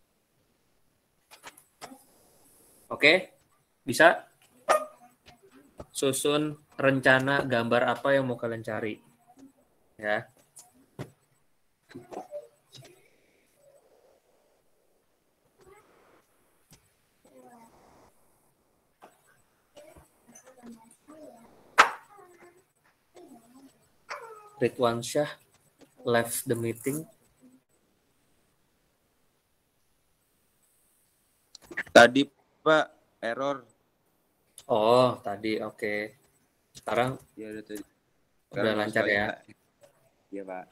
Oke? Bisa? Susun rencana gambar apa yang mau kalian cari. Ya. Ridwan Syah left the meeting. Tadi Pak error. Oh, tadi oke. Sekarang Ya udah tadi. udah lancar ya. Iya, Pak.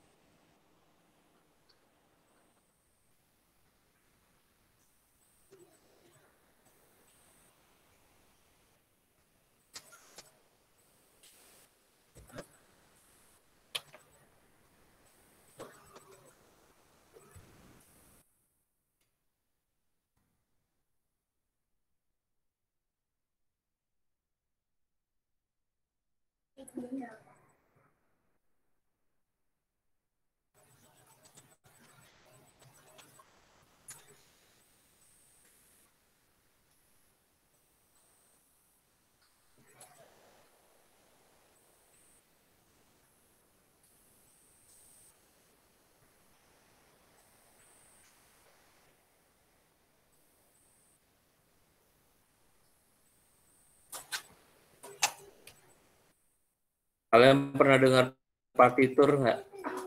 Kalian pernah dengar partitur nggak?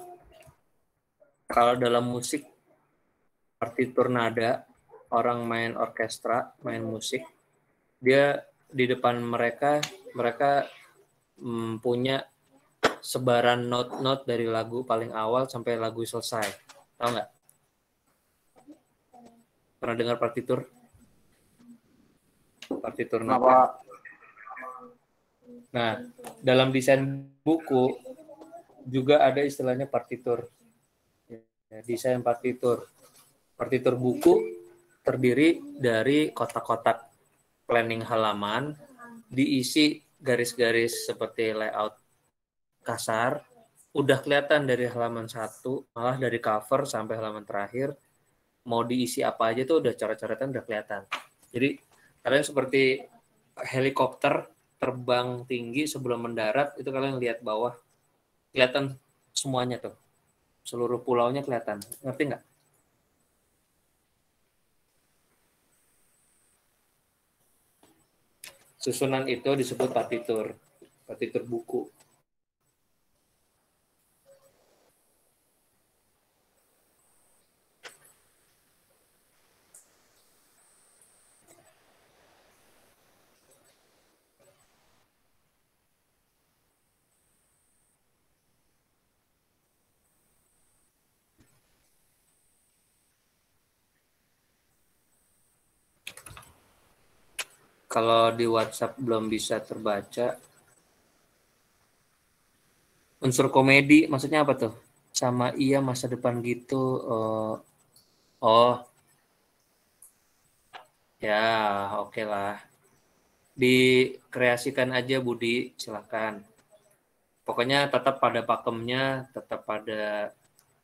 Kalau dalam musik, partitur nada, orang main orkestra, main musik, dia di depan mereka punya sebaran not-not dari lagu paling awal sampai lagu selesai. Tahu nggak? Pernah dengar partitur? Partitur nada. Nah, dalam desain buku juga ada istilahnya partitur. Desain partitur. Partitur buku terdiri dari kotak-kotak planning halaman, diisi garis-garis seperti layout kasar, udah kelihatan dari halaman 1, malah dari cover sampai halaman terakhir, mau diisi apa aja tuh udah coret-coretan udah kelihatan. Jadi kalian seperti helikopter terbang tinggi sebelum mendarat, itu kalian lihat bawah, kelihatan semuanya tuh. Seluruh pulaunya kelihatan. Ngerti nggak? Susunan itu disebut partitur. Partitur buku. Kalau di WhatsApp belum bisa terbaca, unsur komedi maksudnya apa tuh? Sama iya masa depan gitu. Oh, ya oke lah. Dikreasikan aja Budi, silakan. Pokoknya tetap pada pakemnya, tetap pada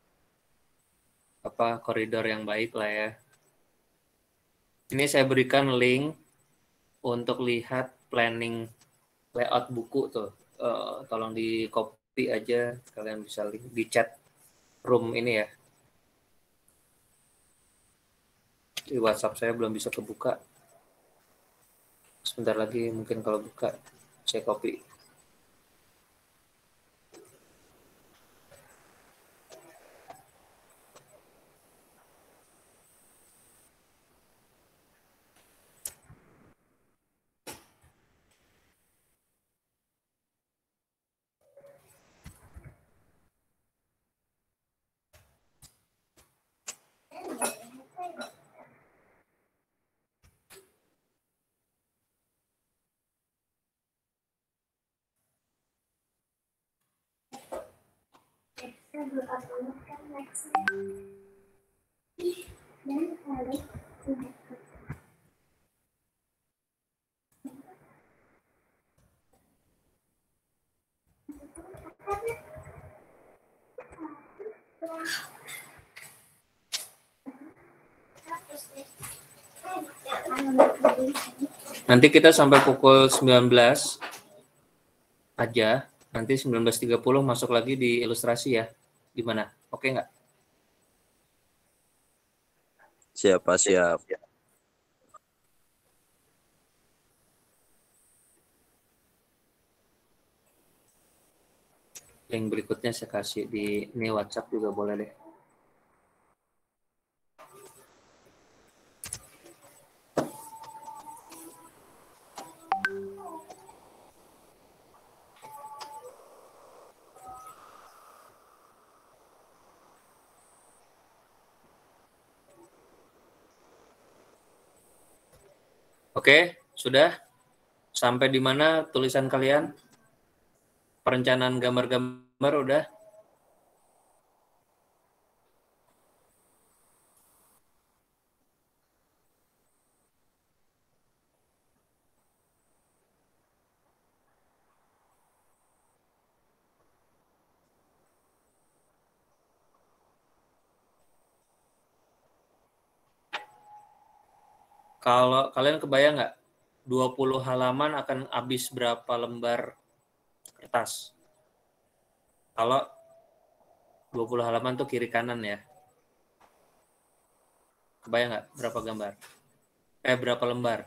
koridor yang baik lah ya. Ini saya berikan link untuk lihat planning layout buku tuh. Tolong di copy aja, kalian bisa di chat room ini ya. Di WhatsApp saya belum bisa kebuka. Sebentar lagi mungkin kalau buka saya copy. Nanti kita sampai pukul 19 aja. Nanti 19.30 masuk lagi di ilustrasi ya. Gimana? Oke nggak? Siap. Link berikutnya saya kasih di ini WhatsApp juga boleh deh. Oke, sudah? Sampai di mana tulisan kalian? Perencanaan gambar-gambar udah? Kalau kalian kebayang nggak, 20 halaman akan habis berapa lembar kertas? Kalau 20 halaman tuh kiri kanan ya. Kebayang nggak berapa gambar? Berapa lembar?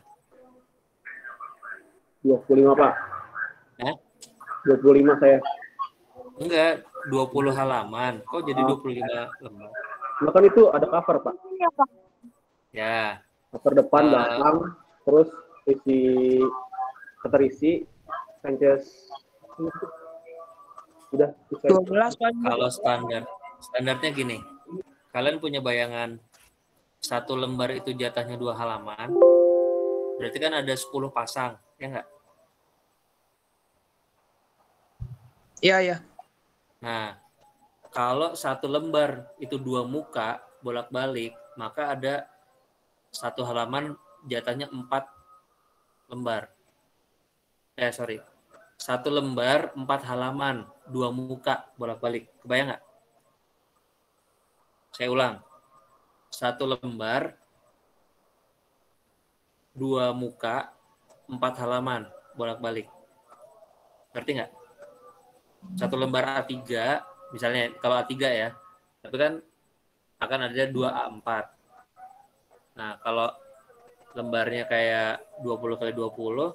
25, Pak. 25 saya. Enggak, 20 halaman. Kok jadi 25 lembar? Bahkan itu ada cover, Pak. Iya, Pak. Ya. Cover depan, belakang, terus keterisi, Sanchez. Udah. 12, Pak. Kalau standarnya gini. Kalian punya bayangan satu lembar itu jatahnya 2 halaman. Berarti kan ada 10 pasang, ya enggak? Iya. Nah, kalau satu lembar itu 2 muka bolak-balik, maka ada satu halaman jatahnya 4 lembar. Satu lembar 4 halaman, 2 muka bolak-balik. Kebayang nggak? Saya ulang. satu lembar 2 muka 4 halaman bolak-balik. Ngerti nggak? Satu lembar A3 misalnya, kalau A3 ya, tapi kan akan ada 2 A4. Nah, kalau lembarnya kayak 20 kali 20,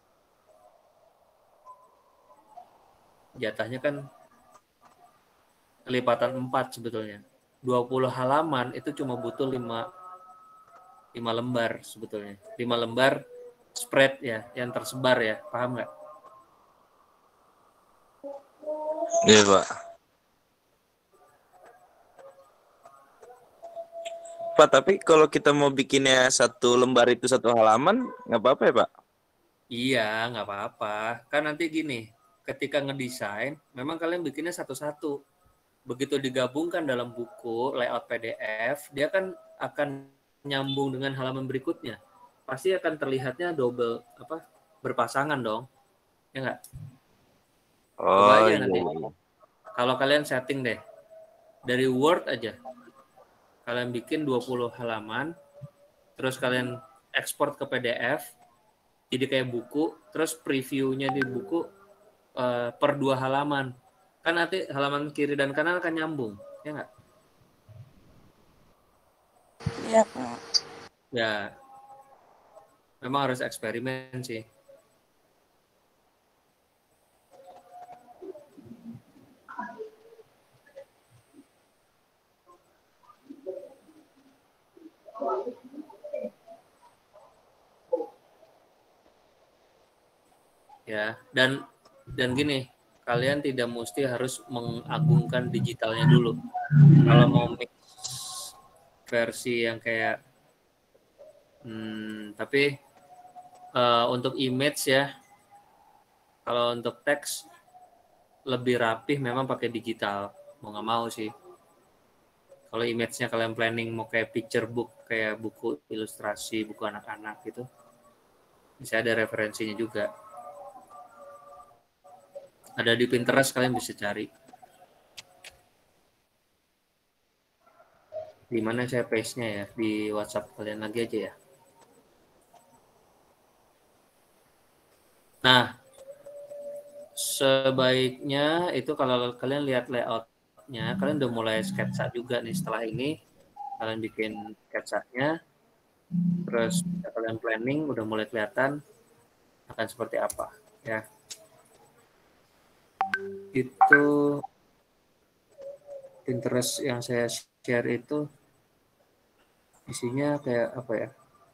jatahnya kan kelipatan 4 sebetulnya. 20 halaman itu cuma butuh 5 lembar sebetulnya. 5 lembar spread ya, yang tersebar ya. Paham nggak? Iya, Pak. Pak, tapi kalau kita mau bikinnya satu lembar itu satu halaman, nggak apa-apa ya, Pak? Iya, nggak apa-apa. Kan nanti gini, ketika ngedesain, memang kalian bikinnya satu-satu. Begitu digabungkan dalam buku layout PDF, dia kan akan nyambung dengan halaman berikutnya. Pasti akan terlihatnya double berpasangan dong. Ya nggak? Coba Oh aja iya. nanti. Kalau kalian setting deh dari Word aja. Kalian bikin 20 halaman, terus kalian ekspor ke PDF, jadi kayak buku, terus previewnya di buku per 2 halaman. Kan nanti halaman kiri dan kanan akan nyambung, ya nggak? Iya, Pak. Ya, memang harus eksperimen sih. Ya, dan gini, kalian tidak mesti harus mengagungkan digitalnya dulu. Kalau mau mix versi yang kayak tapi untuk image ya, kalau untuk teks lebih rapih memang pakai digital, mau nggak mau sih. Kalau image-nya kalian planning mau kayak picture book, kayak buku ilustrasi, buku anak-anak gitu, bisa ada referensinya juga. Ada di Pinterest, kalian bisa cari. Di mana saya paste-nya ya? Di WhatsApp kalian lagi aja ya. Nah, sebaiknya itu kalau kalian lihat layout-nya, kalian udah mulai sketsa juga nih. Setelah ini, kalian bikin sketsanya, terus kalian planning, udah mulai kelihatan akan seperti apa ya. Itu Pinterest yang saya share itu isinya kayak apa ya,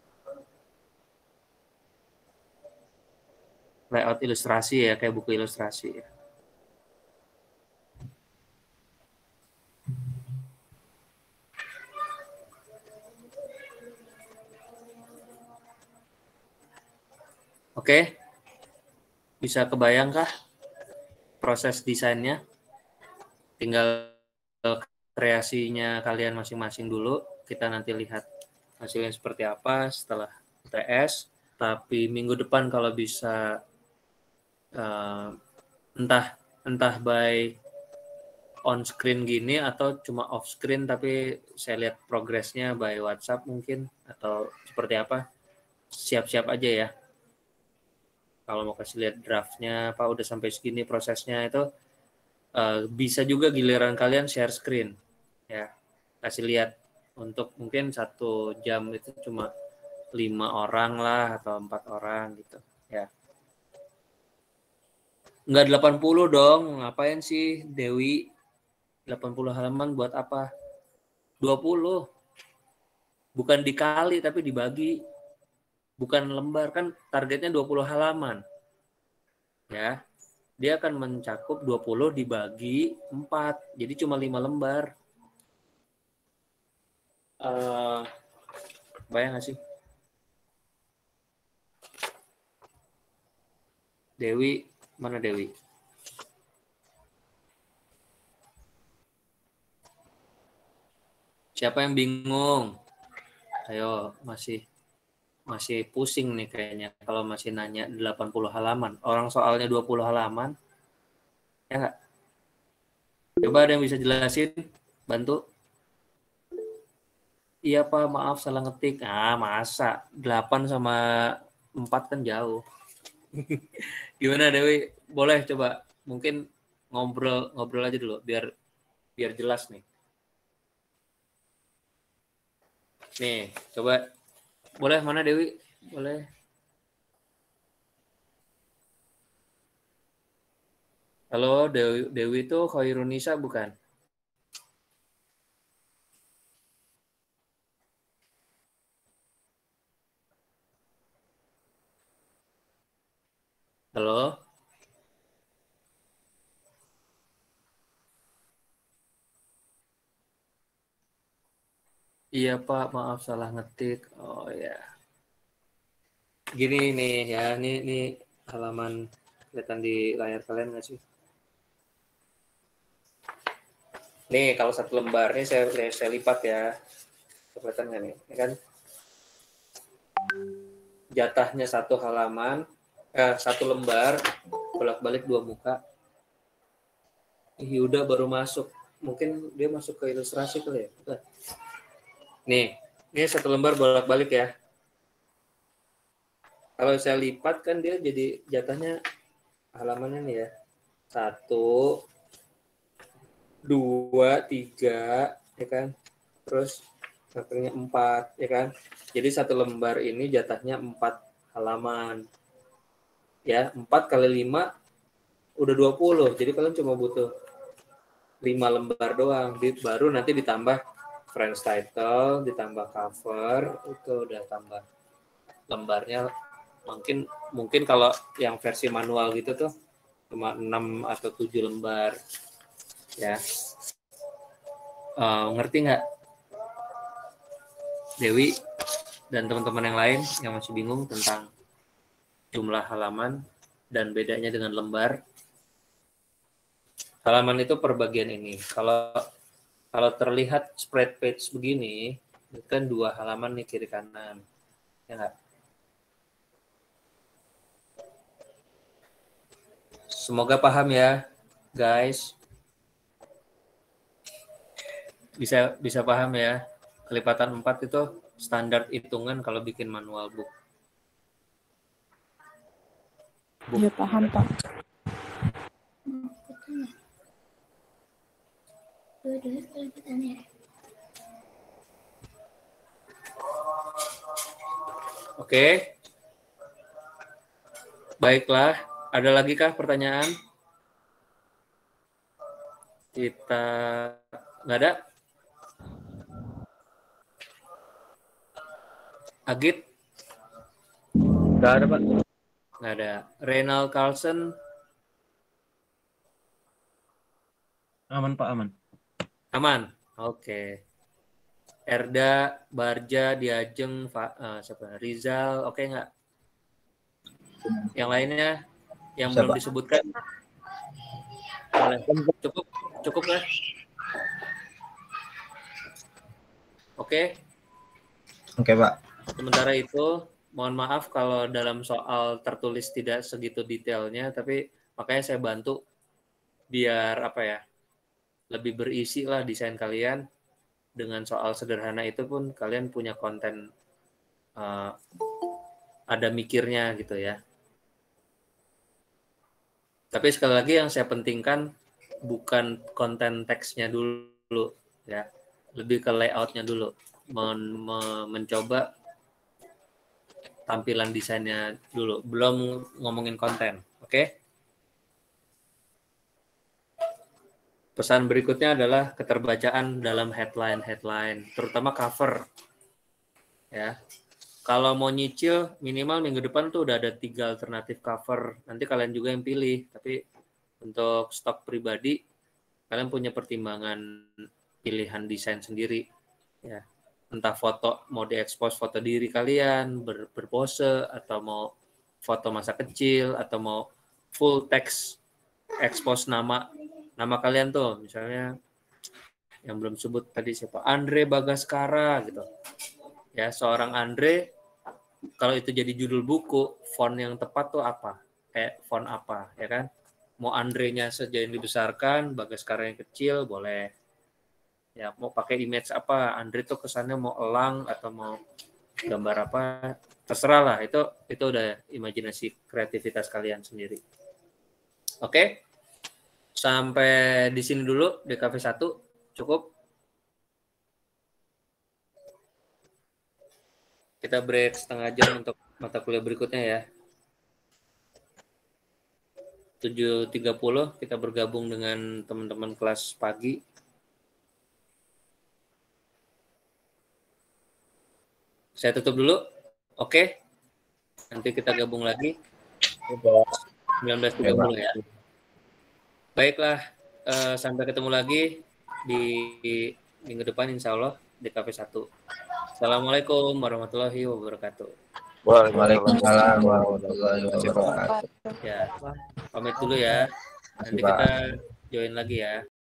layout ilustrasi ya, kayak buku ilustrasi ya. Oke, bisa kebayangkah proses desainnya? Tinggal kreasinya kalian masing-masing dulu. Kita nanti lihat hasilnya seperti apa setelah UTS. Tapi minggu depan kalau bisa entah by on screen gini atau cuma off screen, tapi saya lihat progresnya by WhatsApp mungkin atau seperti apa. Siap-siap aja ya. Kalau mau kasih lihat draftnya, Pak udah sampai segini prosesnya itu. Bisa juga giliran kalian share screen ya, kasih lihat untuk mungkin 1 jam itu cuma 5 orang lah atau 4 orang gitu ya. Enggak 80 dong, ngapain sih Dewi? 80 halaman buat apa? 20. Bukan dikali tapi dibagi. Bukan lembar, kan targetnya 20 halaman. Ya. Dia akan mencakup 20 dibagi 4. Jadi cuma 5 lembar. Bayang nggak sih? Dewi, mana Dewi? Siapa yang bingung? Ayo, masih pusing nih kayaknya kalau masih nanya 80 halaman. Orang soalnya 20 halaman. Ya nggak? Coba ada yang bisa jelasin? Bantu. Iya Pak, maaf salah ngetik. Ah, masa 8 sama 4 kan jauh. Gimana Dewi? Boleh coba mungkin ngobrol aja dulu biar jelas nih. Nih, coba boleh mana Dewi? Boleh. Halo Dewi itu Khairunisa bukan? Halo? Iya Pak, maaf salah ngetik. Oh ya. Gini nih ya, ini halaman kelihatan di layar kalian nggak sih? Nih kalau satu lembar nih saya lipat ya. Kelihatan nggak nih? Ya kan? Jatahnya satu halaman, satu lembar, bolak-balik 2 muka. Yuda baru masuk. Mungkin dia masuk ke ilustrasi kali ya. Nih, ini satu lembar bolak-balik ya. Kalau saya lipat kan dia jadi jatahnya halamannya nih ya. 1, 2, 3, ya kan? Terus akhirnya 4, ya kan? Jadi satu lembar ini jatahnya 4 halaman. Ya, 4 kali 5 udah 20. Jadi kalian cuma butuh 5 lembar doang. Baru nanti ditambah Friends title, ditambah cover, itu udah tambah lembarnya. Mungkin kalau yang versi manual gitu tuh cuma 6 atau 7 lembar. Ya. Ngerti nggak? Dewi dan teman-teman yang lain yang masih bingung tentang jumlah halaman dan bedanya dengan lembar. Halaman itu per bagian ini. Kalau terlihat spread page begini, itu kan 2 halaman nih kiri kanan. Ya nggak? Semoga paham ya, guys. Bisa paham ya. Kelipatan 4 itu standar hitungan kalau bikin manual book. Iya paham Pak. Oke. Baiklah, ada lagi kah pertanyaan? Kita nggak ada? Agit? Nggak ada, Pak. Nggak ada. Reynald Carlson? Aman, Pak, aman. Aman? Oke. Erda, Barja, Diajeng, siapa? Rizal, oke nggak? Yang lainnya yang Siapa? belum disebutkan? Boleh. Cukup nggak? Oke. Oke, Pak. Sementara itu, mohon maaf kalau dalam soal tertulis tidak segitu detailnya, tapi makanya saya bantu biar lebih berisi lah desain kalian. Dengan soal sederhana itu pun kalian punya konten, ada mikirnya gitu ya. Tapi sekali lagi yang saya pentingkan bukan konten teksnya dulu ya, lebih ke layoutnya dulu, mencoba tampilan desainnya dulu, belum ngomongin konten, oke? Pesan berikutnya adalah keterbacaan dalam headline, terutama cover. Ya, kalau mau nyicil minimal minggu depan tuh udah ada 3 alternatif cover. Nanti kalian juga yang pilih. Tapi untuk stok pribadi, kalian punya pertimbangan pilihan desain sendiri. Ya, entah foto mau diekspos foto diri kalian berpose, atau mau foto masa kecil, atau mau full text expose nama kalian tuh, misalnya yang belum sebut tadi siapa, Andre Bagaskara gitu ya. Seorang Andre, kalau itu jadi judul buku, font yang tepat tuh apa, kayak font apa ya kan. Mau Andre-nya saja yang dibesarkan, Bagaskara yang kecil boleh, Ya, mau pakai image apa? Andre tuh kesannya mau elang atau mau gambar apa? Terserah lah. Itu udah imajinasi kreativitas kalian sendiri. Oke? Sampai di sini dulu DKV 1. Cukup? Kita break setengah jam untuk mata kuliah berikutnya ya. 7.30 kita bergabung dengan teman-teman kelas pagi. Saya tutup dulu. Oke. Nanti kita gabung lagi. 19.30 ya. Baiklah. Sampai ketemu lagi di minggu depan insya Allah di KP 1. Assalamualaikum warahmatullahi wabarakatuh. Waalaikumsalam warahmatullahi wabarakatuh. Ya, pamit dulu ya. Nanti kita join lagi ya.